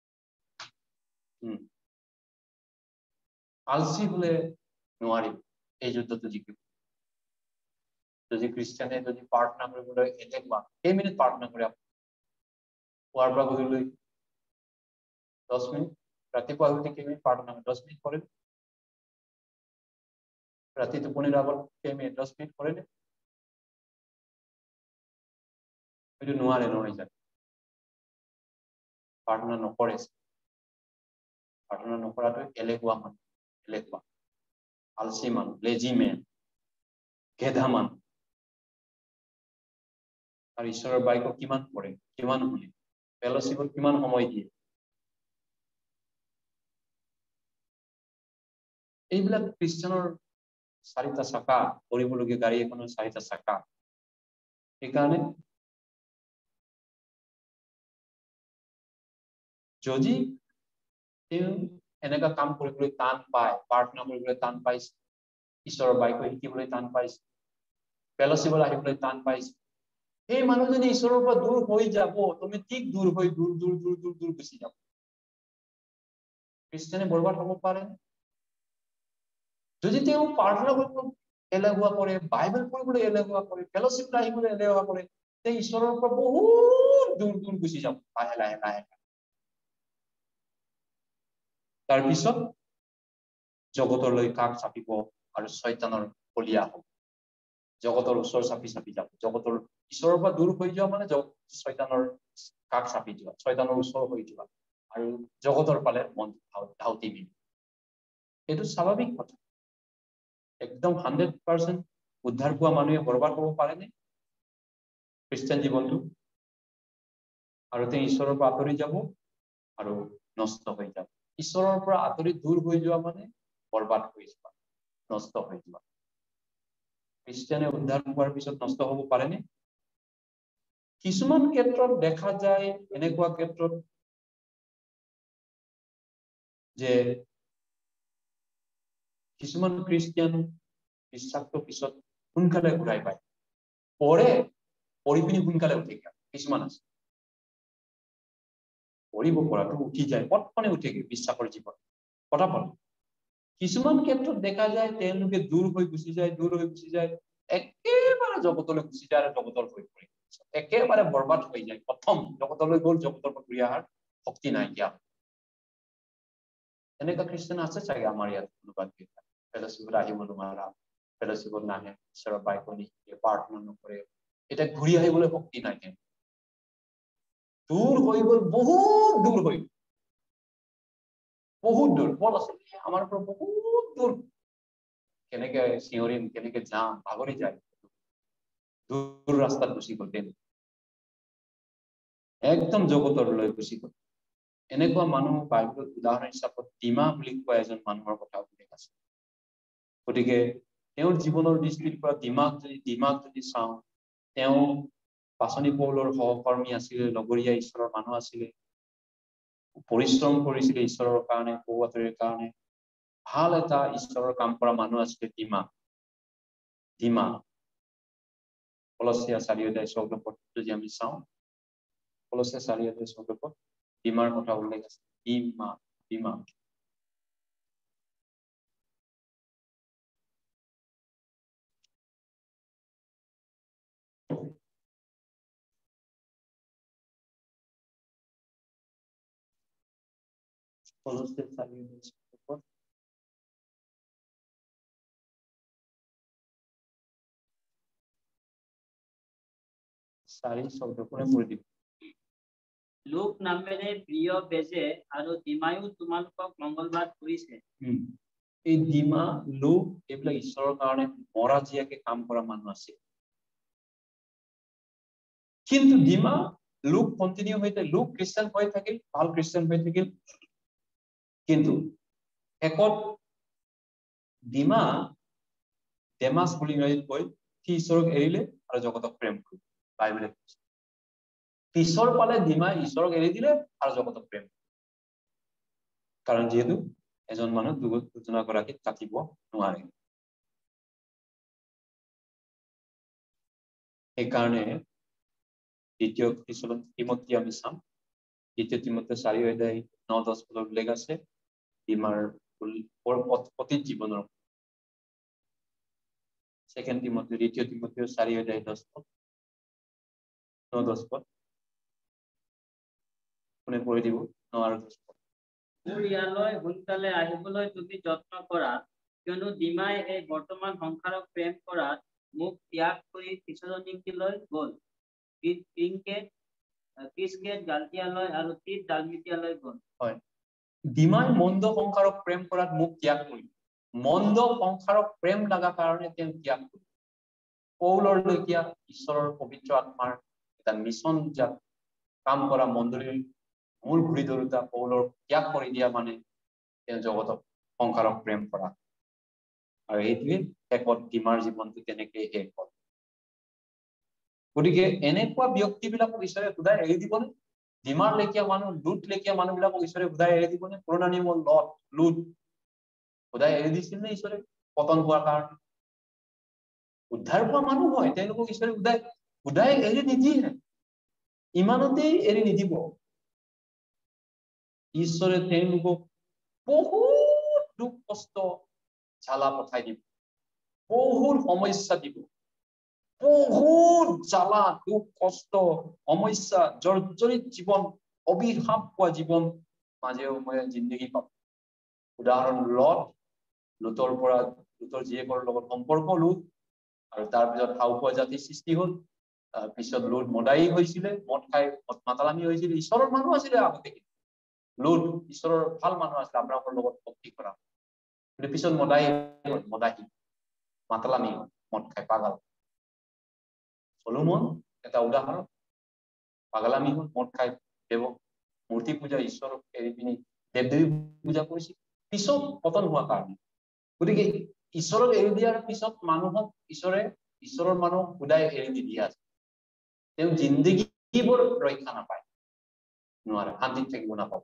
আলসী হলে নোৱাৰিব এই যুদ্ধটো জিকিব যদি খ্ৰীষ্টিয়ানে যদি প্ৰাৰ্থনা কৰিবলৈ এনেকুৱা কেই মিনিট প্ৰাৰ্থনা কৰে পুৱাৰ পৰা গধূলি দহ মিনিট ৰাতিপুৱা উঠি কেই মিনিট প্ৰাৰ্থনা কৰে দহ মিনিট কৰিলে ৰাতি টোপনিৰ আগত কেই মিনিট দহ মিনিট কৰিলে এইটো নোৱাৰে নহয় যায় প্ৰাৰ্থনা নকৰে প্ৰাৰ্থনা নকৰাটো এলেহুৱা মানুহ এলেহুৱা আলসী মানুহ লেজি মেন গেধা মানুহ আৰু ঈশ্বৰৰ বাক্য কিমান পঢ়ে কিমান শুনে ফেলোশ্বিপত কিমান সময় দিয়ে এইবিলাক খ্ৰীষ্টানৰ চাৰিটা চাকা কৰিবলগীয়া গাড়ী এখনৰ চাৰিটা চাকা সেইকাৰণে যদি তেওঁ এনেকা কাম কৰিবলৈ টান পায় প্ৰাৰ্থনা কৰিবলৈ টান পাইছে ঈশ্বৰৰ বাক্য শিকিবলৈ টান পাইছে ফেলোশ্বিপত আহিবলৈ টান পাইছে সেই মানুহজনী ঈশ্বৰৰ পৰা দূৰ হৈ যাব তুমি ঠিক দূৰ হৈ দূৰ দূৰ দূৰ দূৰ দূৰ গুচি যাব খ্ৰীষ্টানে বৰবাদ হ'ব পাৰে যদি তেওঁ প্ৰাৰ্থনা কৰিব এলেহুৱা কৰে বাইবেল পঢ়িবলৈ এলেহুৱা কৰে ফেলোশ্বিপত আহিবলৈ এলেহুৱা কৰে তে ঈশ্বৰৰ পৰা বহুত দূৰ দূৰ গুচি যাব লাহে লাহে লাহে তাৰপিছত জগতলৈ কাষ চাপিব আৰু শয়তানৰ বলিয়া হ'ব জগতৰ ওচৰ চাপি চাপি যাব জগতৰ ঈশ্বৰৰ পৰা দূৰ হৈ যোৱা মানে শয়তানৰ কাষ চাপি যোৱা শয়তানৰ ওচৰ হৈ যোৱা আৰু জগতৰ ফালে মন ধাউতি মিলে এইটো স্বাভাৱিক কথা একদম হাণ্ড্ৰেড পাৰ্চেণ্ট উদ্ধাৰ পোৱা মানুহে বৰবাদ হ'ব পাৰেনে খ্ৰীষ্টান জীৱনটো আৰু তেওঁ ঈশ্বৰৰ পৰা আঁতৰি যাব আৰু নষ্ট হৈ যাব ঈশ্বৰৰ পৰা আঁতৰি দূৰ হৈ যোৱা মানে বৰবাদ হৈ যোৱা নষ্ট হৈ যোৱা খ্ৰীষ্টানে উদ্ধাৰ হোৱাৰ পিছত নষ্ট হ'ব পাৰেনে কিছুমান ক্ষেত্ৰত দেখা যায় এনেকুৱা ক্ষেত্ৰত যে কিছুমান খ্ৰীষ্টিয়ান বিশ্বাসৰ পিছত সোনকালে ঘূৰাই পায় পঢ়ে পঢ়ি পিনি সোনকালে উঠে কিছুমান আছে পঢ়িব পৰাটো উঠি যায় পটকনে উঠেগে বিশ্বাসৰ জীৱন ফটাফট কিছুমান ক্ষেত্ৰত দেখা যায় তেওঁলোকে দূৰ হৈ গুচি যায় দূৰ হৈ গুচি যায় একেবাৰে জগতলৈ গুচি যায় আৰু জগতৰ হৈ পৰে একেবাৰে বৰবাদ হৈ যায় প্ৰথম জগতলৈ গ'ল জগতৰ পৰা ঘূৰি অহাৰ শক্তি নাইকিয়া এনেকুৱা খ্ৰীষ্টান আছে চাগে আমাৰ ইয়াত কোনোবা ফেলোশ্বিপত আহিব নোৱাৰা ফেলোশ্বিপত নাহে ঈশ্বৰৰ বাক্য নিশিকে প্ৰাৰ্থনা নকৰে এতিয়া ঘূৰি আহিবলৈ শক্তি নাই দূৰ হৈ গ'ল বহুত দূৰ হৈ বহুত দূৰ বল আচলতে আমাৰ পৰা বহুত দূৰ কেনেকে চিঞৰিম কেনেকে যাম ভাগৰি যায় দূৰ ৰাস্তাত গুচি গ'ল একদম জগতলৈ গুচি গ'ল এনেকুৱা মানুহ বাইবেলত উদাহৰণ হিচাপত ডিমা বুলি কোৱা এজন মানুহৰ কথা উল্লেখ আছে গতিকে তেওঁৰ জীৱনৰ দৃষ্টিৰ পৰা ডিমাক যদি ডিমাক যদি চাওঁ তেওঁ পাচনি পৌলৰ সহকৰ্মী আছিলে লগৰীয়া ঈশ্বৰৰ মানুহ আছিলে পৰিশ্ৰম কৰিছিলে ঈশ্বৰৰ কাৰণে পৌৱাতৰিৰ কাৰণে ভাল এটা ঈশ্বৰৰ কাম কৰা মানুহ আছিলে ডিমা ডিমা কলচীয়া চাৰি অধ্যায় চৌধ্য পদ যদি আমি চাওঁ কলচীয়া চাৰি অধ্যায় চৌধ্য পদ ডিমাৰ কথা উল্লেখ আছে ডিমা ডিমা কলচীয়া চাৰি অধ্যায় চৌধ্য পদ চাৰি চৌধ্য পদে পঢ়ি দিব লোক নামেৰে প্ৰিয় বেজে আৰু ডিমায়ো তোমালোকক মংগলবাদ কৰিছে এই ডিমা লোক এইবিলাক ঈশ্বৰৰ কাৰণে মৰা জীয়াকে কাম কৰা মানুহ আছে কিন্তু ডিমা লোক কন্টিনিউ হৈ থাকে লোক খ্ৰীষ্টান হৈ থাকিল ভাল খ্ৰীষ্টান হৈ থাকিল কিন্তু একত ডিমা ডেমাছ বুলি ইংৰাজীত কয় সি ঈশ্বৰক এৰিলে আৰু জগতক প্ৰেম কৰিলে বাইবেলে কৈছে ঈশ্বৰ পালে ডিমা ঈশ্বৰক এৰি দিলে আৰু জগতক প্ৰেম কাৰণ যিহেতু এজন মানুহ দুজনা গৰাকীক কাটিব নোৱাৰে সেইকাৰণে দ্বিতীয় তিমথী আমি চাম দ্বিতীয় তিমথী চাৰি অধ্যায় ন দহ পদৰ উল্লেখ আছে ডিমাৰ অতীত জীৱনৰ সেকেন্ড তিমথিও দ্বিতীয় তিমথিও চাৰি অধ্যায় দহ পদ ন দহ পদ কোনে পঢ়ি দিব ন আৰু দহ পদ মোৰ ইয়ালৈ সোনকালে আহিবলৈ তুমি যত্ন কৰা কিয়নো ডিমাই এই বৰ্তমান সংসাৰক প্ৰেম কৰাত মোক ত্যাগ কৰি থিছলনিকিলৈ গ'ল ক্ৰিংকেট ক্ৰিস্কেট গালতিয়ালৈ আৰু তীত ডালমিটিয়ালৈ গ'ল হয় ডিমাই মন্দ সংসাৰক প্ৰেম কৰাত মোক ত্যাগ কৰি মন্দ সংসাৰক প্ৰেম লগা কাৰণে তেওঁ ত্যাগ কৰি পৌলৰ লেখীয়া ঈশ্বৰৰ পবিত্ৰ আত্মাৰ এটা মিছন যাক কাম কৰা মণ্ডলীৰ মূল ঘূৰি ধৰোতা পৌলৰ ত্যাগ কৰি দিয়া মানে তেওঁ জগতক সংসাৰক প্ৰেম কৰা আৰু এইটোৱে শেষত ডিমাৰ জীৱনটো তেনেকৈ শেষ হ'ল গতিকে এনেকুৱা ব্যক্তিবিলাকক ঈশ্বৰে সদায় এৰি দিবনে ডিমাৰ লেখীয়া মানুহ লুট লেখীয়া মানুহবিলাকক ঈশ্বৰে সদায় এৰি দিবনে পুৰণা নিয়মৰ লট লুট সদায় এৰি দিছিল নে ঈশ্বৰে পতন হোৱাৰ কাৰণে উদ্ধাৰ হোৱা মানুহ হয় তেওঁলোকক ঈশ্বৰে সদায় সদায় এৰি নিদিয়ে ইমানতেই এৰি নিদিব ঈশ্বৰে তেওঁলোকক বহুত দুখ কষ্ট জ্বালা পঠাই দিব বহুত সমস্যা দিব বহুত জ্বালা দুখ কষ্ট সমস্যা জৰ্জৰিত জীৱন অভিশাপ পোৱা জীৱন মাজে সময়ে জিন্দগী পাব উদাহৰণ লট লুটৰ পৰা লুটৰ জীয়েকৰ লগত সম্পৰ্ক লোট আৰু তাৰপিছত হাওফোৱা জাতিৰ সৃষ্টি হ'ল পিছত লুট মদায়ী হৈছিলে মদ খাই মাতালামি হৈছিলে ঈশ্বৰৰ মানুহ আছিলে আগতে লুট ঈশ্বৰৰ ভাল মানুহ আছিলে আব্ৰাহামৰ লগত ভক্তি কৰা কিন্তু পিছত মদায়ী মদাহী মাতালামি মদ খাই পাগল সলোমন এটা উদাহৰণ পাগলামি হ'ল মদ খাই দেৱ মূৰ্তি পূজা ঈশ্বৰক এৰি পিনি দেৱ দেৱী পূজা কৰিছিল পিছত পতন হোৱা কাৰণে গতিকে ঈশ্বৰক এৰি দিয়াৰ পিছত মানুহক ঈশ্বৰে ঈশ্বৰৰ মানুহ সদায় এৰি নিদিয়া আছে তেওঁ জিন্দগীবোৰ ৰক্ষা নাপায় নোৱাৰে শান্তিত থাকিব নাপাব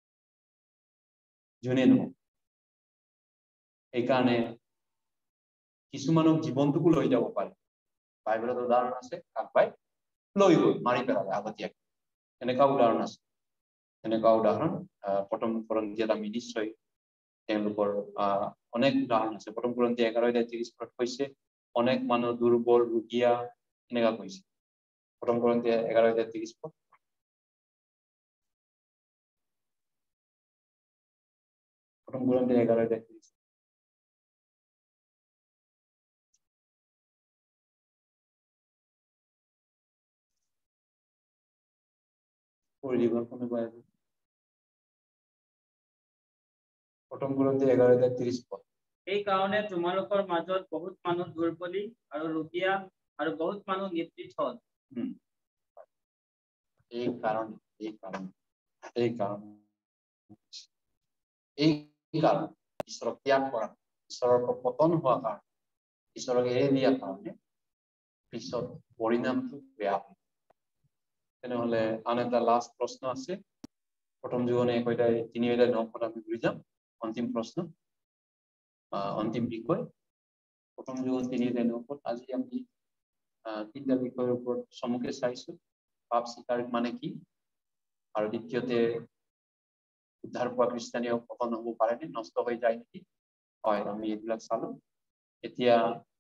যোনে নহওক সেইকাৰণে কিছুমানক জীৱনটোকো লৈ যাব পাৰে বাইবেলত উদাহৰণ আছে কাকবাই লৈ গ'ল মাৰি পেলালে আগতীয়াকৈ এনেকুৱা উদাহৰণ আছে এনেকুৱা উদাহৰণ প্ৰথম কৰন্থীয়াত আমি নিশ্চয় তেওঁলোকৰ আহ অনেক উদাহৰণ আছে প্ৰথম কৰন্থী এঘাৰ অধ্যায় ত্ৰিশ পদত কৈছে অনেক মানুহ দুৰ্বল ৰোগীয়া এনেকুৱা কৈছে প্ৰথম কৰন্থী এঘাৰ অধ্যায় ত্ৰিশ পদ প্ৰথম কৰন্থী এঘাৰ অধ্যায় ত্ৰিশ প্ৰথম কৰন্থী এঘাৰ অধ্যায় ত্ৰিশ পদ এই কাৰণে তোমালোকৰ মাজত বহুত মানুহ দুৰ্বলী আৰু ৰোগীয়া আৰু বহুত মানুহ নিদ্ৰিত হ'ল এই কাৰণ এই কাৰণ এই কাৰণ এই কাৰণ ঈশ্বৰক ত্যাগ কৰা ঈশ্বৰৰ পতন হোৱা কাৰণ ঈশ্বৰক এৰি দিয়াৰ কাৰণে পিছত পৰিণামটো বেয়া হয় তেনেহলে আন এটা লাষ্ট প্ৰশ্ন আছে প্ৰথম যোগনে এক অধ্যায় তিনি অধ্যায় ন পদ আমি ঘূৰি যাম অন্তিম প্ৰশ্ন অন্তিম বিষয় প্ৰথম যোগন তিনি অধ্যায় ন পদ আজি আমি তিনিটা বিষয়ৰ ওপৰত চমুকে চাইছো পাপ স্বীকাৰ মানে কি আৰু দ্বিতীয়তে উদ্ধাৰ পোৱা খ্ৰীষ্টানীয় পতন হ'ব পাৰেনে নষ্ট হৈ যায় নেকি হয় আমি এইবিলাক চালো এতিয়া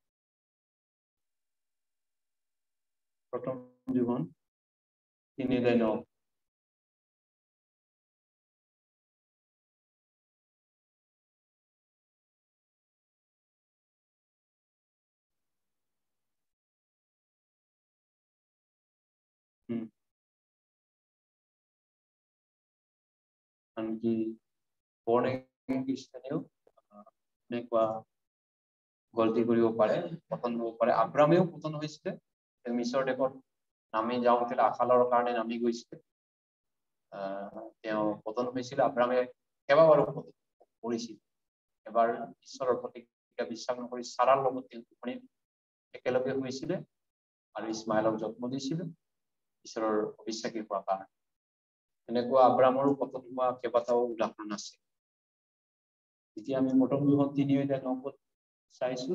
প্ৰথম যোগন তিনি অধ্যায় ন আনকি born again খ্ৰীষ্টানেও এনেকুৱা গলতি কৰিব পাৰে পতন হ'ব পাৰে আব্ৰাহামেও পতন হৈছিলে মিছৰ দেশত নামি যাওঁতে আকালৰ কাৰণে নামি গৈছিলে আহ তেওঁ পতন হৈছিলে আব্ৰাহামে কেইবাবাৰো কৰিছিল এবাৰ ঈশ্বৰৰ প্ৰতি বিশ্বাস নকৰি চাৰাৰ লগত তেওঁ টোপনি একেলগে হৈছিলে আৰু ইছমাইলক জন্ম দিছিলে ঈশ্বৰৰ অবিশ্বাসী হোৱাৰ কাৰণে এনেকুৱা আব্ৰাহামৰো পতন হোৱা কেইবাটাও উদাহৰণ আছে এতিয়া আমি প্ৰথম যোগন তিনি অধ্যায় ন পদ চাইছো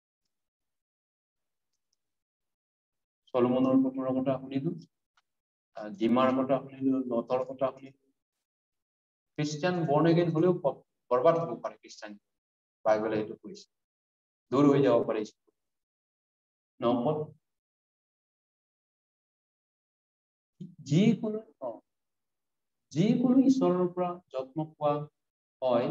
সলোমনৰ পতনৰ কথা শুনিলো ডিমাৰ কথা শুনিলো লটৰ কথা শুনিলো খ্ৰীষ্টিয়ান born again হলেও বৰবাদ হ'ব পাৰে খ্ৰীষ্টান বাইবেলে এইটো কৈছে দূৰ হৈ যাব পাৰে নপদ যিকোনো যিকোনো ঈশ্বৰৰ পৰা জন্ম পোৱা হয়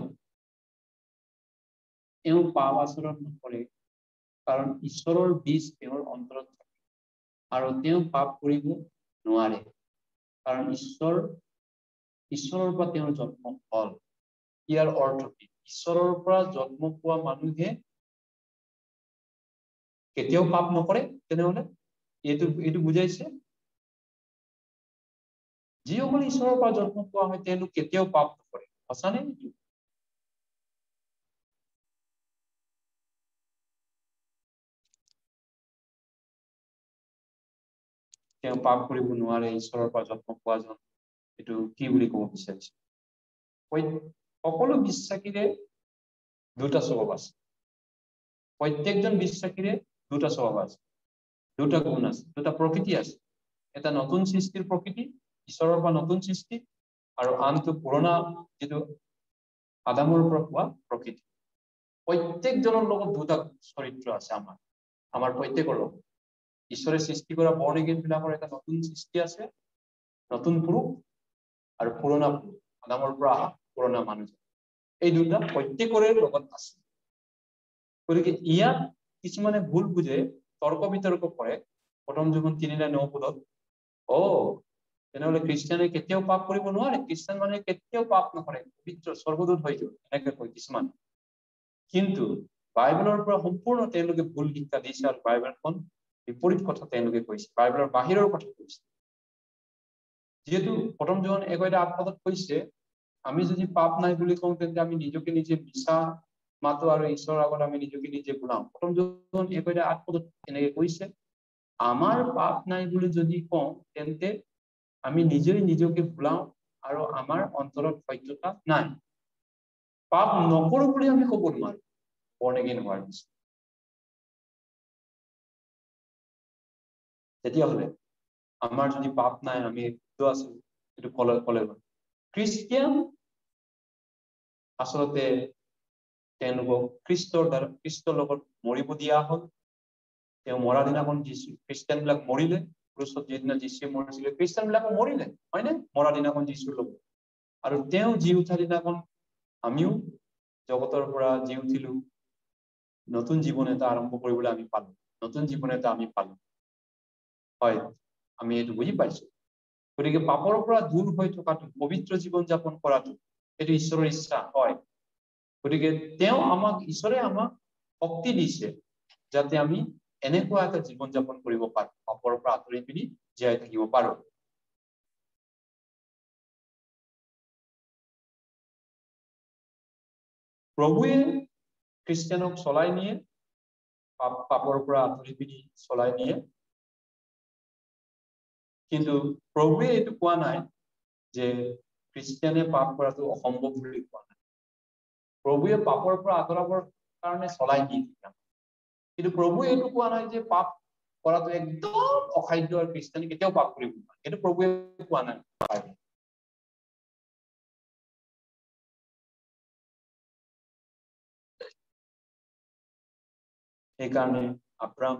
তেওঁ পাপ আচৰণ নকৰে কাৰণ ঈশ্বৰৰ বীজ তেওঁৰ অন্তৰত থাকে আৰু তেওঁ পাপ কৰিব নোৱাৰে কাৰণ ঈশ্বৰ ঈশ্বৰৰ পৰা তেওঁৰ জন্ম হল ইয়াৰ অৰ্থ কি ঈশ্বৰৰ পৰা জন্ম পোৱা মানুহে কেতিয়াও পাপ নকৰে তেনেহলে এইটো এইটো বুজাইছে যিসকলে ঈশ্বৰৰ পৰা জন্ম পোৱা হয় তেওঁলোক কেতিয়াও পাপ নকৰে সঁচা নে তেওঁ পাপ কৰিব নোৱাৰে ঈশ্বৰৰ পৰা জন্ম পোৱা জন এইটো কি বুলি ক'ব বিচাৰিছে সকলো বিশ্বাসীৰে দুটা স্বভাৱ আছে প্ৰত্যেকজন বিশ্বাসীৰে দুটা স্বভাৱ আছে দুটা গুণ আছে দুটা প্ৰকৃতি আছে এটা নতুন সৃষ্টিৰ প্ৰকৃতি ঈশ্বৰৰ পৰা নতুন সৃষ্টি আৰু আনটো পুৰণা যেটো আদামৰ পৰা পোৱা প্ৰকৃতি প্ৰত্যেকজনৰ লগত দুটা চৰিত্ৰ আছে আমাৰ আমাৰ প্ৰত্যেকৰ লগত ঈশ্বৰে সৃষ্টি কৰা born again বিলাকৰ এটা নতুন সৃষ্টি আছে নতুন পুৰুষ আৰু পুৰণা পুৰুষ আদামৰ পৰা পুৰণা মানুহ এই দুটা প্ৰত্যেকৰে লগত আছে গতিকে ইয়াত কিছুমানে ভুল বুজে তৰ্ক বিতৰ্ক কৰে প্ৰথম যোগন তিনিটা ন পদত ও তেনেহলে খ্ৰীষ্টিয়ানে কেতিয়াও পাপ কৰিব নোৱাৰে খ্ৰীষ্টিয়ান মানে কেতিয়াও পাপ নকৰে পবিত্ৰ স্বৰ্গদূত হৈ যাব এনেকৈ কয় কিছুমান কিন্তু বাইবেলৰ পৰা সম্পূৰ্ণ তেওঁলোকে ভুল শিক্ষা দিছে আৰু বাইবেলখন বিপৰীত কথা তেওঁলোকে কৈছে বাইবেলৰ বাহিৰৰ কথা কৈছে যেহেতু প্ৰথম যোগন এগাৰ আঠ পদত কৈছে আমি যদি পাপ নাই বুলি কওঁ তেন্তে আমি নিজকে নিজে মিছা মাতো আৰু ঈশ্বৰৰ আগত আমি নিজকে নিজে গুলাম প্ৰথম যোগন এগাৰ আঠ পদত এনেকৈ কৈছে আমাৰ পাপ নাই বুলি যদি কওঁ তেন্তে আমি নিজেই নিজকে ভুলাও আৰু আমাৰ অন্তৰত সত্যতা নাই পাপ নকৰো বুলি আমি ক'ব নোৱাৰো born again হোৱাৰ পিছত তেতিয়াহ'লে আমাৰ যদি পাপ নাই আমি তো আছো এটো কলে কলে খ্ৰীষ্টিয়ান আসলতে তেওঁলোকক খ্ৰীষ্টৰ দ্বাৰা খ্ৰীষ্টৰ লগত মৰিব দিয়া হ'ল তেওঁ মৰা দিনাখন যীশু খ্ৰীষ্টিয়ান বিলাক মৰিলে ক্ৰুচত যেদিনা যীশুৱে মৰিছিলে খ্ৰীষ্টিয়ান বিলাক মৰিলে হয়নে মৰা দিনাখন যীশুৰ লগত আৰু তেওঁ জি উঠা দিনাখন আমিও জগতৰ পৰা জি উঠিলো নতুন জীৱন এটা আৰম্ভ কৰিবলৈ আমি পালো নতুন জীৱন এটা আমি পালো হয় আমি এইটো বুজি পাইছো গতিকে পাপৰ পৰা দূৰ হৈ থকাটো পবিত্ৰ জীৱন যাপন কৰাটো এটো ঈশ্বৰৰ ইচ্ছা হয় গতিকে তেওঁ আমাক ঈশ্বৰে আমাক শক্তি দিছে যাতে আমি এনেকুৱা এটা জীৱন যাপন কৰিব পাৰো পাপৰ পৰা আঁতৰি পিনি জীয়াই থাকিব পাৰো প্ৰভুৱে খ্ৰীষ্টিয়ানক চলাই নিয়ে পাপৰ পৰা আঁতৰি পিনি চলাই নিয়ে কিন্তু প্ৰভুৱে এইটো কোৱা নাই যে খ্ৰীষ্টিয়ানে পাপ কৰাটো অসম্ভৱ বুলি কোৱা নাই প্ৰভুৱে পাপৰ পৰা আঁতৰাবৰ কাৰণে চলাই নিয়ে কিন্তু প্ৰভুৱে এইটো কোৱা নাই যে পাপ কৰাটো একদম অসাধ্য আৰু খ্ৰীষ্টিয়ানে কেতিয়াও পাপ কৰিব নোৱাৰে এইটো প্ৰভুৱে কোৱা নাই সেইকাৰণে আব্ৰাম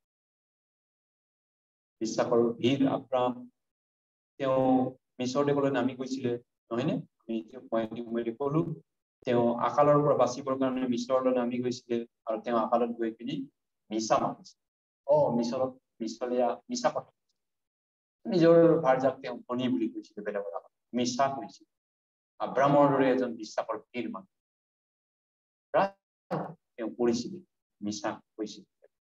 বিশ্বাসৰ বীৰ আব্ৰাম তেওঁ মিছৰ দেশলৈ নামি গৈছিলে নহয়নে আমি মই কলো তেওঁ আকালৰ পৰা বাচিবৰ কাৰণে মিছৰলৈ নামি গৈছিলে আৰু তেওঁ আকালত গৈ পিনি মিছা মাতিছে অ মিছৰত মিছলীয়া মিছা কথা নিজৰ ভাৰ্যাক তেওঁ ধনী বুলি কৈছিলে বেলেগৰ আগত মিছা কৈছিল আব্ৰামৰ দৰে এজন বিশ্বাসৰ বীৰ মানুহ তেওঁ কৰিছিলে মিছা কৈছিল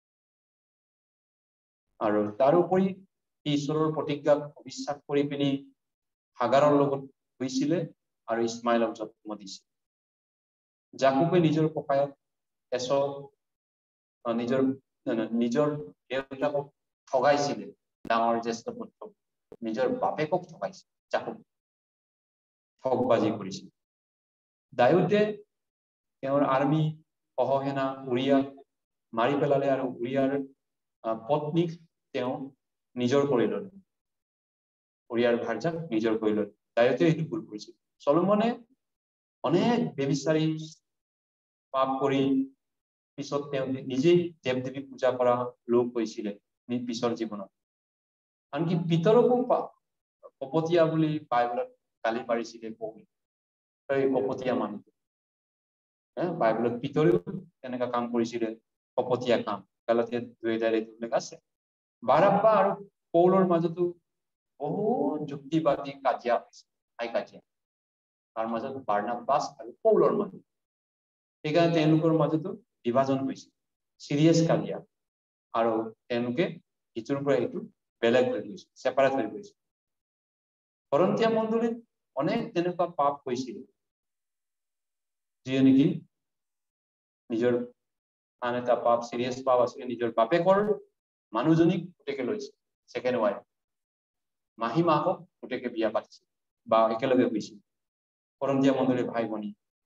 আৰু তাৰোপৰি ঈশ্বৰৰ প্ৰতিজ্ঞাক অবিশ্বাস কৰি পিনি হাগাৰৰ লগত হৈছিলে আৰু ইছমাইলক জন্ম দিছিল জাকবে নিজৰ ককায়ক এছক নিজৰ নিজৰ দেউতাকক ঠগাইছিলে ডাঙৰ জ্যেষ্ঠ পুত্ৰ নিজৰ বাপেকক ঠগাইছিল জাকব ঠগবাজি কৰিছিল দাউদে তেওঁৰ আৰ্মি সহসেনা উৰিয়াক মাৰি পেলালে আৰু উৰিয়াৰ পত্নীক তেওঁ নিজৰ কৰি ললে উৰিয়াৰ ভাৰ্যাক নিজৰ কৰি ললে দাউদে এইটো ভুল কৰিছিল সলোমনে অনেক বেবিচাৰী পাপ কৰি পিছত তেওঁ নিজেই দেৱ দেৱী পূজা কৰা লোক হৈছিলে পিছৰ জীৱনত। আনকি পিতৰকো কপটীয়া বুলি বাইবেলত গালি পাৰিছিলে পৌল, এই কপটীয়া মানুহ। বাইবেলত পিতৰেও তেনেকা কাম কৰিছিলে, কপটীয়া কাম। গালাতিয়া দুই এটাৰ এইবিলাক আছে। বাৰাব্বা আৰু পৌলৰ মাজতো বহুত যুক্তিবাদী কাজিয়া হৈছে, হাই কাজিয়া। তাৰ মাজত বাৰ্নাবাস আৰু পৌলৰ মাজত, সেইকাৰণে তেওঁলোকৰ মাজতো বিভাজন হৈছিল, চিৰিয়াছ কাজিয়া। আৰু তেওঁলোকে ইটোৰ পৰা ইটো বেলেগ হৈ গৈছিল, ছেপাৰেট হৈ গৈছিল। কৰন্থিয়া মণ্ডলীত অনেক তেনেকুৱা পাপ হৈছিল, যিয়ে নেকি নিজৰ আন এটা পাপ, চিৰিয়াছ পাপ আছিলে, নিজৰ বাপেকৰ মানুহজনীক পুতেকে লৈছিল, ছেকেণ্ড ৱাইফ। মাহী মাকক পুতেকে বিয়া পাতিছিল বা একেলগে হৈছিল, কৰন্থিয়া মণ্ডলীৰ ভাই ভনী।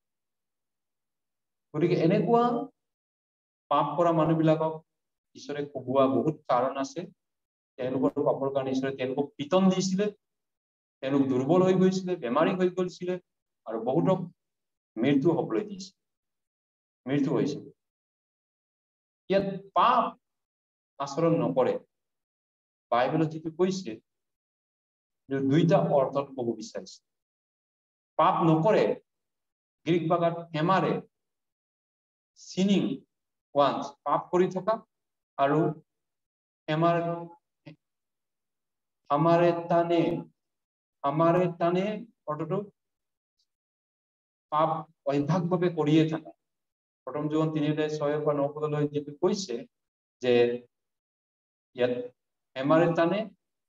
গতিকে এনেকুৱা পাপ কৰা মানুহবিলাকক ঈশ্বৰে কোবোৱা বহুত কাৰণ আছে। তেওঁলোকৰ পাপৰ কাৰণে ঈশ্বৰে তেওঁলোকক পিতন দিছিলে, তেওঁলোক দুৰ্বল হৈ গৈছিলে, বেমাৰী হৈ গৈছিলে, আৰু বহুতক মৃত্যু হবলৈ দিছিল, মৃত্যু হৈছিল। ইয়াত পাপ আচৰণ নকৰে, বাইবেলত যিটো কৈছে দুইটা অৰ্থত ক'ব বিচাৰিছে। পাপ নকৰে গ্ৰীক ভাষাত হেমাৰে, চিনিং ওৱান্স, পাপ কৰি থকা, আৰু হেমাৰ আমাৰে তানে, আমাৰে তানে অৰ্থটো পাপ অভ্যাসভাৱে কৰিয়ে থাকা। প্ৰথম যোৱান তিনিৰে ছয়ৰ পৰা ন পদলৈ যিটো কৈছে যে ইয়াত হেমাৰে তানে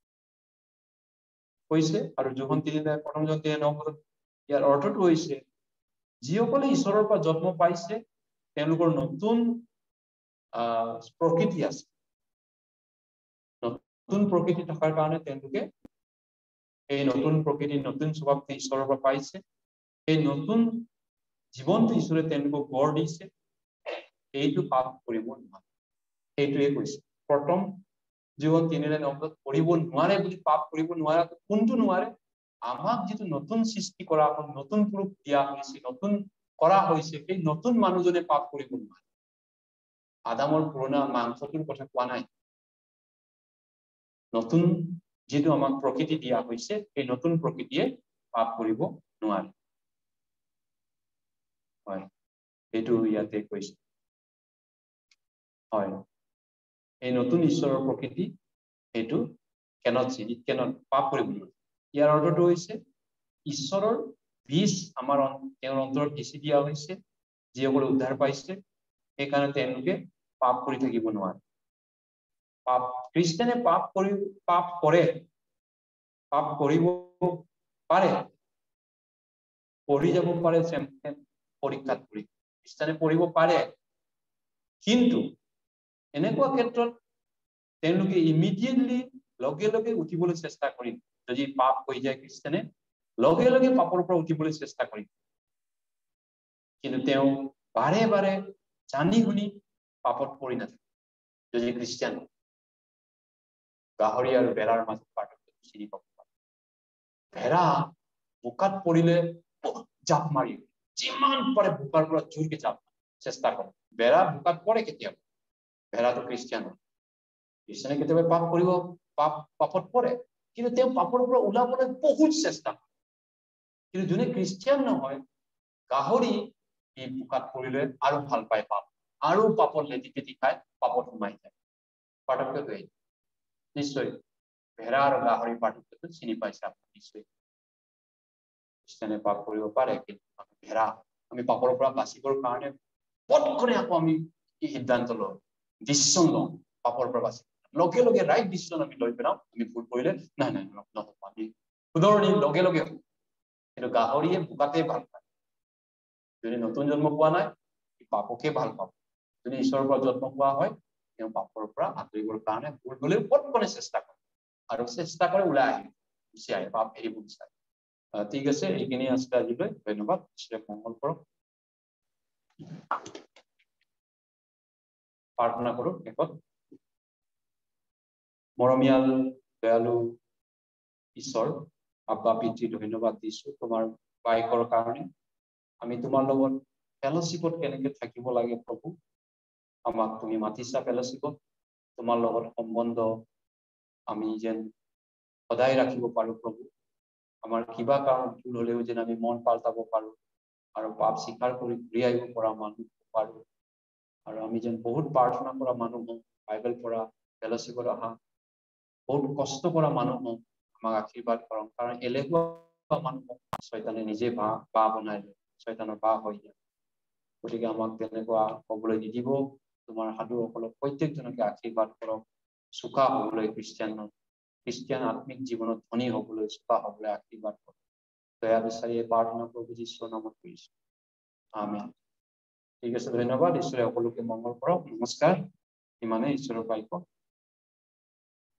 কৈছে, আৰু যোৱান তিনিৰে প্ৰথম যোৱান তিনি ন পদত ইয়াৰ অৰ্থটো হৈছে যিসকলে ঈশ্বৰৰ পৰা জন্ম পাইছে তেওঁলোকৰ নতুন আহ প্ৰকৃতি আছে। নতুন প্ৰকৃতি থকাৰ কাৰণে তেওঁলোকে এই নতুন প্ৰকৃতি, নতুন স্বভাৱটো ঈশ্বৰৰ পৰা পাইছে। এই নতুন জীৱনটো ঈশ্বৰে তেওঁলোকক গঢ় দিছে, এইটো পাপ কৰিব নোৱাৰে, সেইটোৱে কৈছে। প্ৰথম জীৱন তিনিৰে নপদত কৰিব নোৱাৰে বুলি, পাপ কৰিব নোৱাৰা কোনটো নোৱাৰে? আমাক যিটো নতুন সৃষ্টি কৰা হ'ল, নতুন ৰূপ দিয়া হৈছে, নতুন কৰা হৈছে, সেই নতুন মানুহজনে পাপ কৰিব নোৱাৰে। আদামৰ পুৰণা মাংসটোৰ কথা কোৱা নাই, নতুন যিটো আমাক প্ৰকৃতি দিয়া হৈছে, সেই নতুন প্ৰকৃতিয়ে পাপ কৰিব নোৱাৰে। হয়, এইটো ইয়াতে কৈছে। হয়, এই নতুন ঈশ্বৰৰ প্ৰকৃতি সেইটো কেনত চিন, কেনত পাপ কৰিব নোৱাৰে। ইয়াৰ অৰ্থটো হৈছে ঈশ্বৰৰ বীজ আমাৰ তেওঁৰ অন্তৰত সিঁচি দিয়া হৈছে, যিসকলে উদ্ধাৰ পাইছে, সেইকাৰণে তেওঁলোকে পাপ কৰি থাকিব নোৱাৰে। পাপ খ্ৰীষ্টানে পাপ কৰি পাপ কৰে, পাপ কৰিব পাৰে, পঢ়ি যাব পাৰে, পৰীক্ষাত পৰি খ্ৰীষ্টানে পঢ়িব পাৰে, কিন্তু এনেকুৱা ক্ষেত্ৰত তেওঁলোকে ইমিডিয়েটলি লগে লগে উঠিবলৈ চেষ্টা কৰিম। যদি পাপ হৈ যায় খ্ৰীষ্টানে লগে লগে পাপৰ পৰা উঠিবলৈ চেষ্টা কৰিম, কিন্তু তেওঁ বাৰে বাৰে জানি শুনি পাপত পৰি নাথাকে। যদি খ্ৰীষ্টান গাহৰি আৰু বেৰাৰ মাজত পাৰ্থক্য চিনি পাব পাৰে। ভেড়া বোকাত পৰিলে জাপ মাৰি যিমান পাৰে বোকাৰ পৰা জোৰকে জাপ চেষ্টা কৰে। বেৰা বোকাত পৰে কেতিয়াবা, ভেড়াটো খ্ৰীষ্টান হয়। খ্ৰীষ্টানে কেতিয়াবা পাপ কৰিব, পাপ পাপত পৰে, কিন্তু তেওঁ পাপৰ পৰা ওলাবলৈ বহুত চেষ্টা কৰে। কিন্তু যোনে খ্ৰীষ্টান নহয়, গাহৰি এই বোকাত পৰিলে আৰু ভাল পায় পাপ, আৰু পাপত লেটি পেটি খাই পাপত সোমাই যায়। পাৰ্থক্যটো এই নিশ্চয় ভেড়া আৰু গাহৰি পাৰ্থক্যটো চিনি পাইছে আপুনি নিশ্চয়। খ্ৰীষ্টানে পাপ কৰিব পাৰে, কিন্তু ভেড়া আমি পাপৰ পৰা বাচিবৰ কাৰণে পটকনে আকৌ আমি এই সিদ্ধান্ত লওঁ, ডিচিশ্যন লওঁ পাপৰ পৰা বাচি, লগে লগে ৰাইট ডিচিশ্যন আমি লৈ পেলাওঁ। আমি ভুল কৰিলে নাই নাই নহ'ব, আমি শুধৰণি লগে লগে হওঁ। কিন্তু গাহৰিয়ে বোকাতে ভাল পায়। যদি নতুন জন্ম পোৱা নাই, পাপকে ভাল পাব। যদি ঈশ্বৰৰ পৰা জন্ম পোৱা হয়, তেওঁ পাপৰ পৰা আঁতৰিবৰ কাৰণে ভুল হলেও পটকনে চেষ্টা কৰে, আৰু চেষ্টা কৰে ওলাই আহে, গুচি আহে, পাপ এৰিব বিচাৰে। ঠিক আছে, এইখিনি আছিলে আজিলৈ। ধন্যবাদ, ঈশ্বৰে মংগল কৰক। প্ৰাৰ্থনা কৰো শেষত। মৰমীয়াল দয়ালু ঈশ্বৰ, আব্বা পিতৃ, ধন্যবাদ দিছো তোমাৰ বাক্যৰ কাৰণে। আমি তোমাৰ লগত ফেলোশ্বিপত কেনেকে থাকিব লাগে প্ৰভু আমাক তুমি মাতিছা ফেলোশ্বিপত তোমাৰ লগত সম্বন্ধ আমি যেন সদায় ৰাখিব পাৰো প্ৰভু আমাৰ কিবা কাৰণ ভুল হলেও যেন আমি মন পাল্টাব পাৰো আৰু পাপ স্বীকাৰ কৰি ঘূৰি আহিব পৰা মানুহ পাৰো আৰু আমি যেন বহুত প্ৰাৰ্থনা কৰা মানুহ হওঁ বাইবেল পঢ়া ফেলোশ্বিপত অহা বহুত কষ্ট কৰা মানুহ হওঁ আমাক আশীৰ্বাদ কৰক কাৰণ এলেহুৱা মানুহ শয়তানে নিজে বা বা বনাই লয় শয়তানৰ বা হৈ যায় গতিকে আমাক তেনেকুৱা হ'বলৈ নিদিব তোমাৰ সাধুসকলক প্ৰত্যেকজনকে আশীৰ্বাদ কৰক চোকা হ'বলৈ খ্ৰীষ্টিয়ানৰ খ্ৰীষ্টিয়ান আত্মিক জীৱনত ধনী হ'বলৈ চোকা হ'বলৈ আশীৰ্বাদ কৰক দয়া বিচাৰি প্ৰাৰ্থনা প্ৰভু যীশুৰ নামত কৰিছো আমেন ঠিক আছে ধন্যবাদ ঈশ্বৰে সকলোকে মংগল কৰক নমস্কাৰ ইমানে ঈশ্বৰৰ বাক্য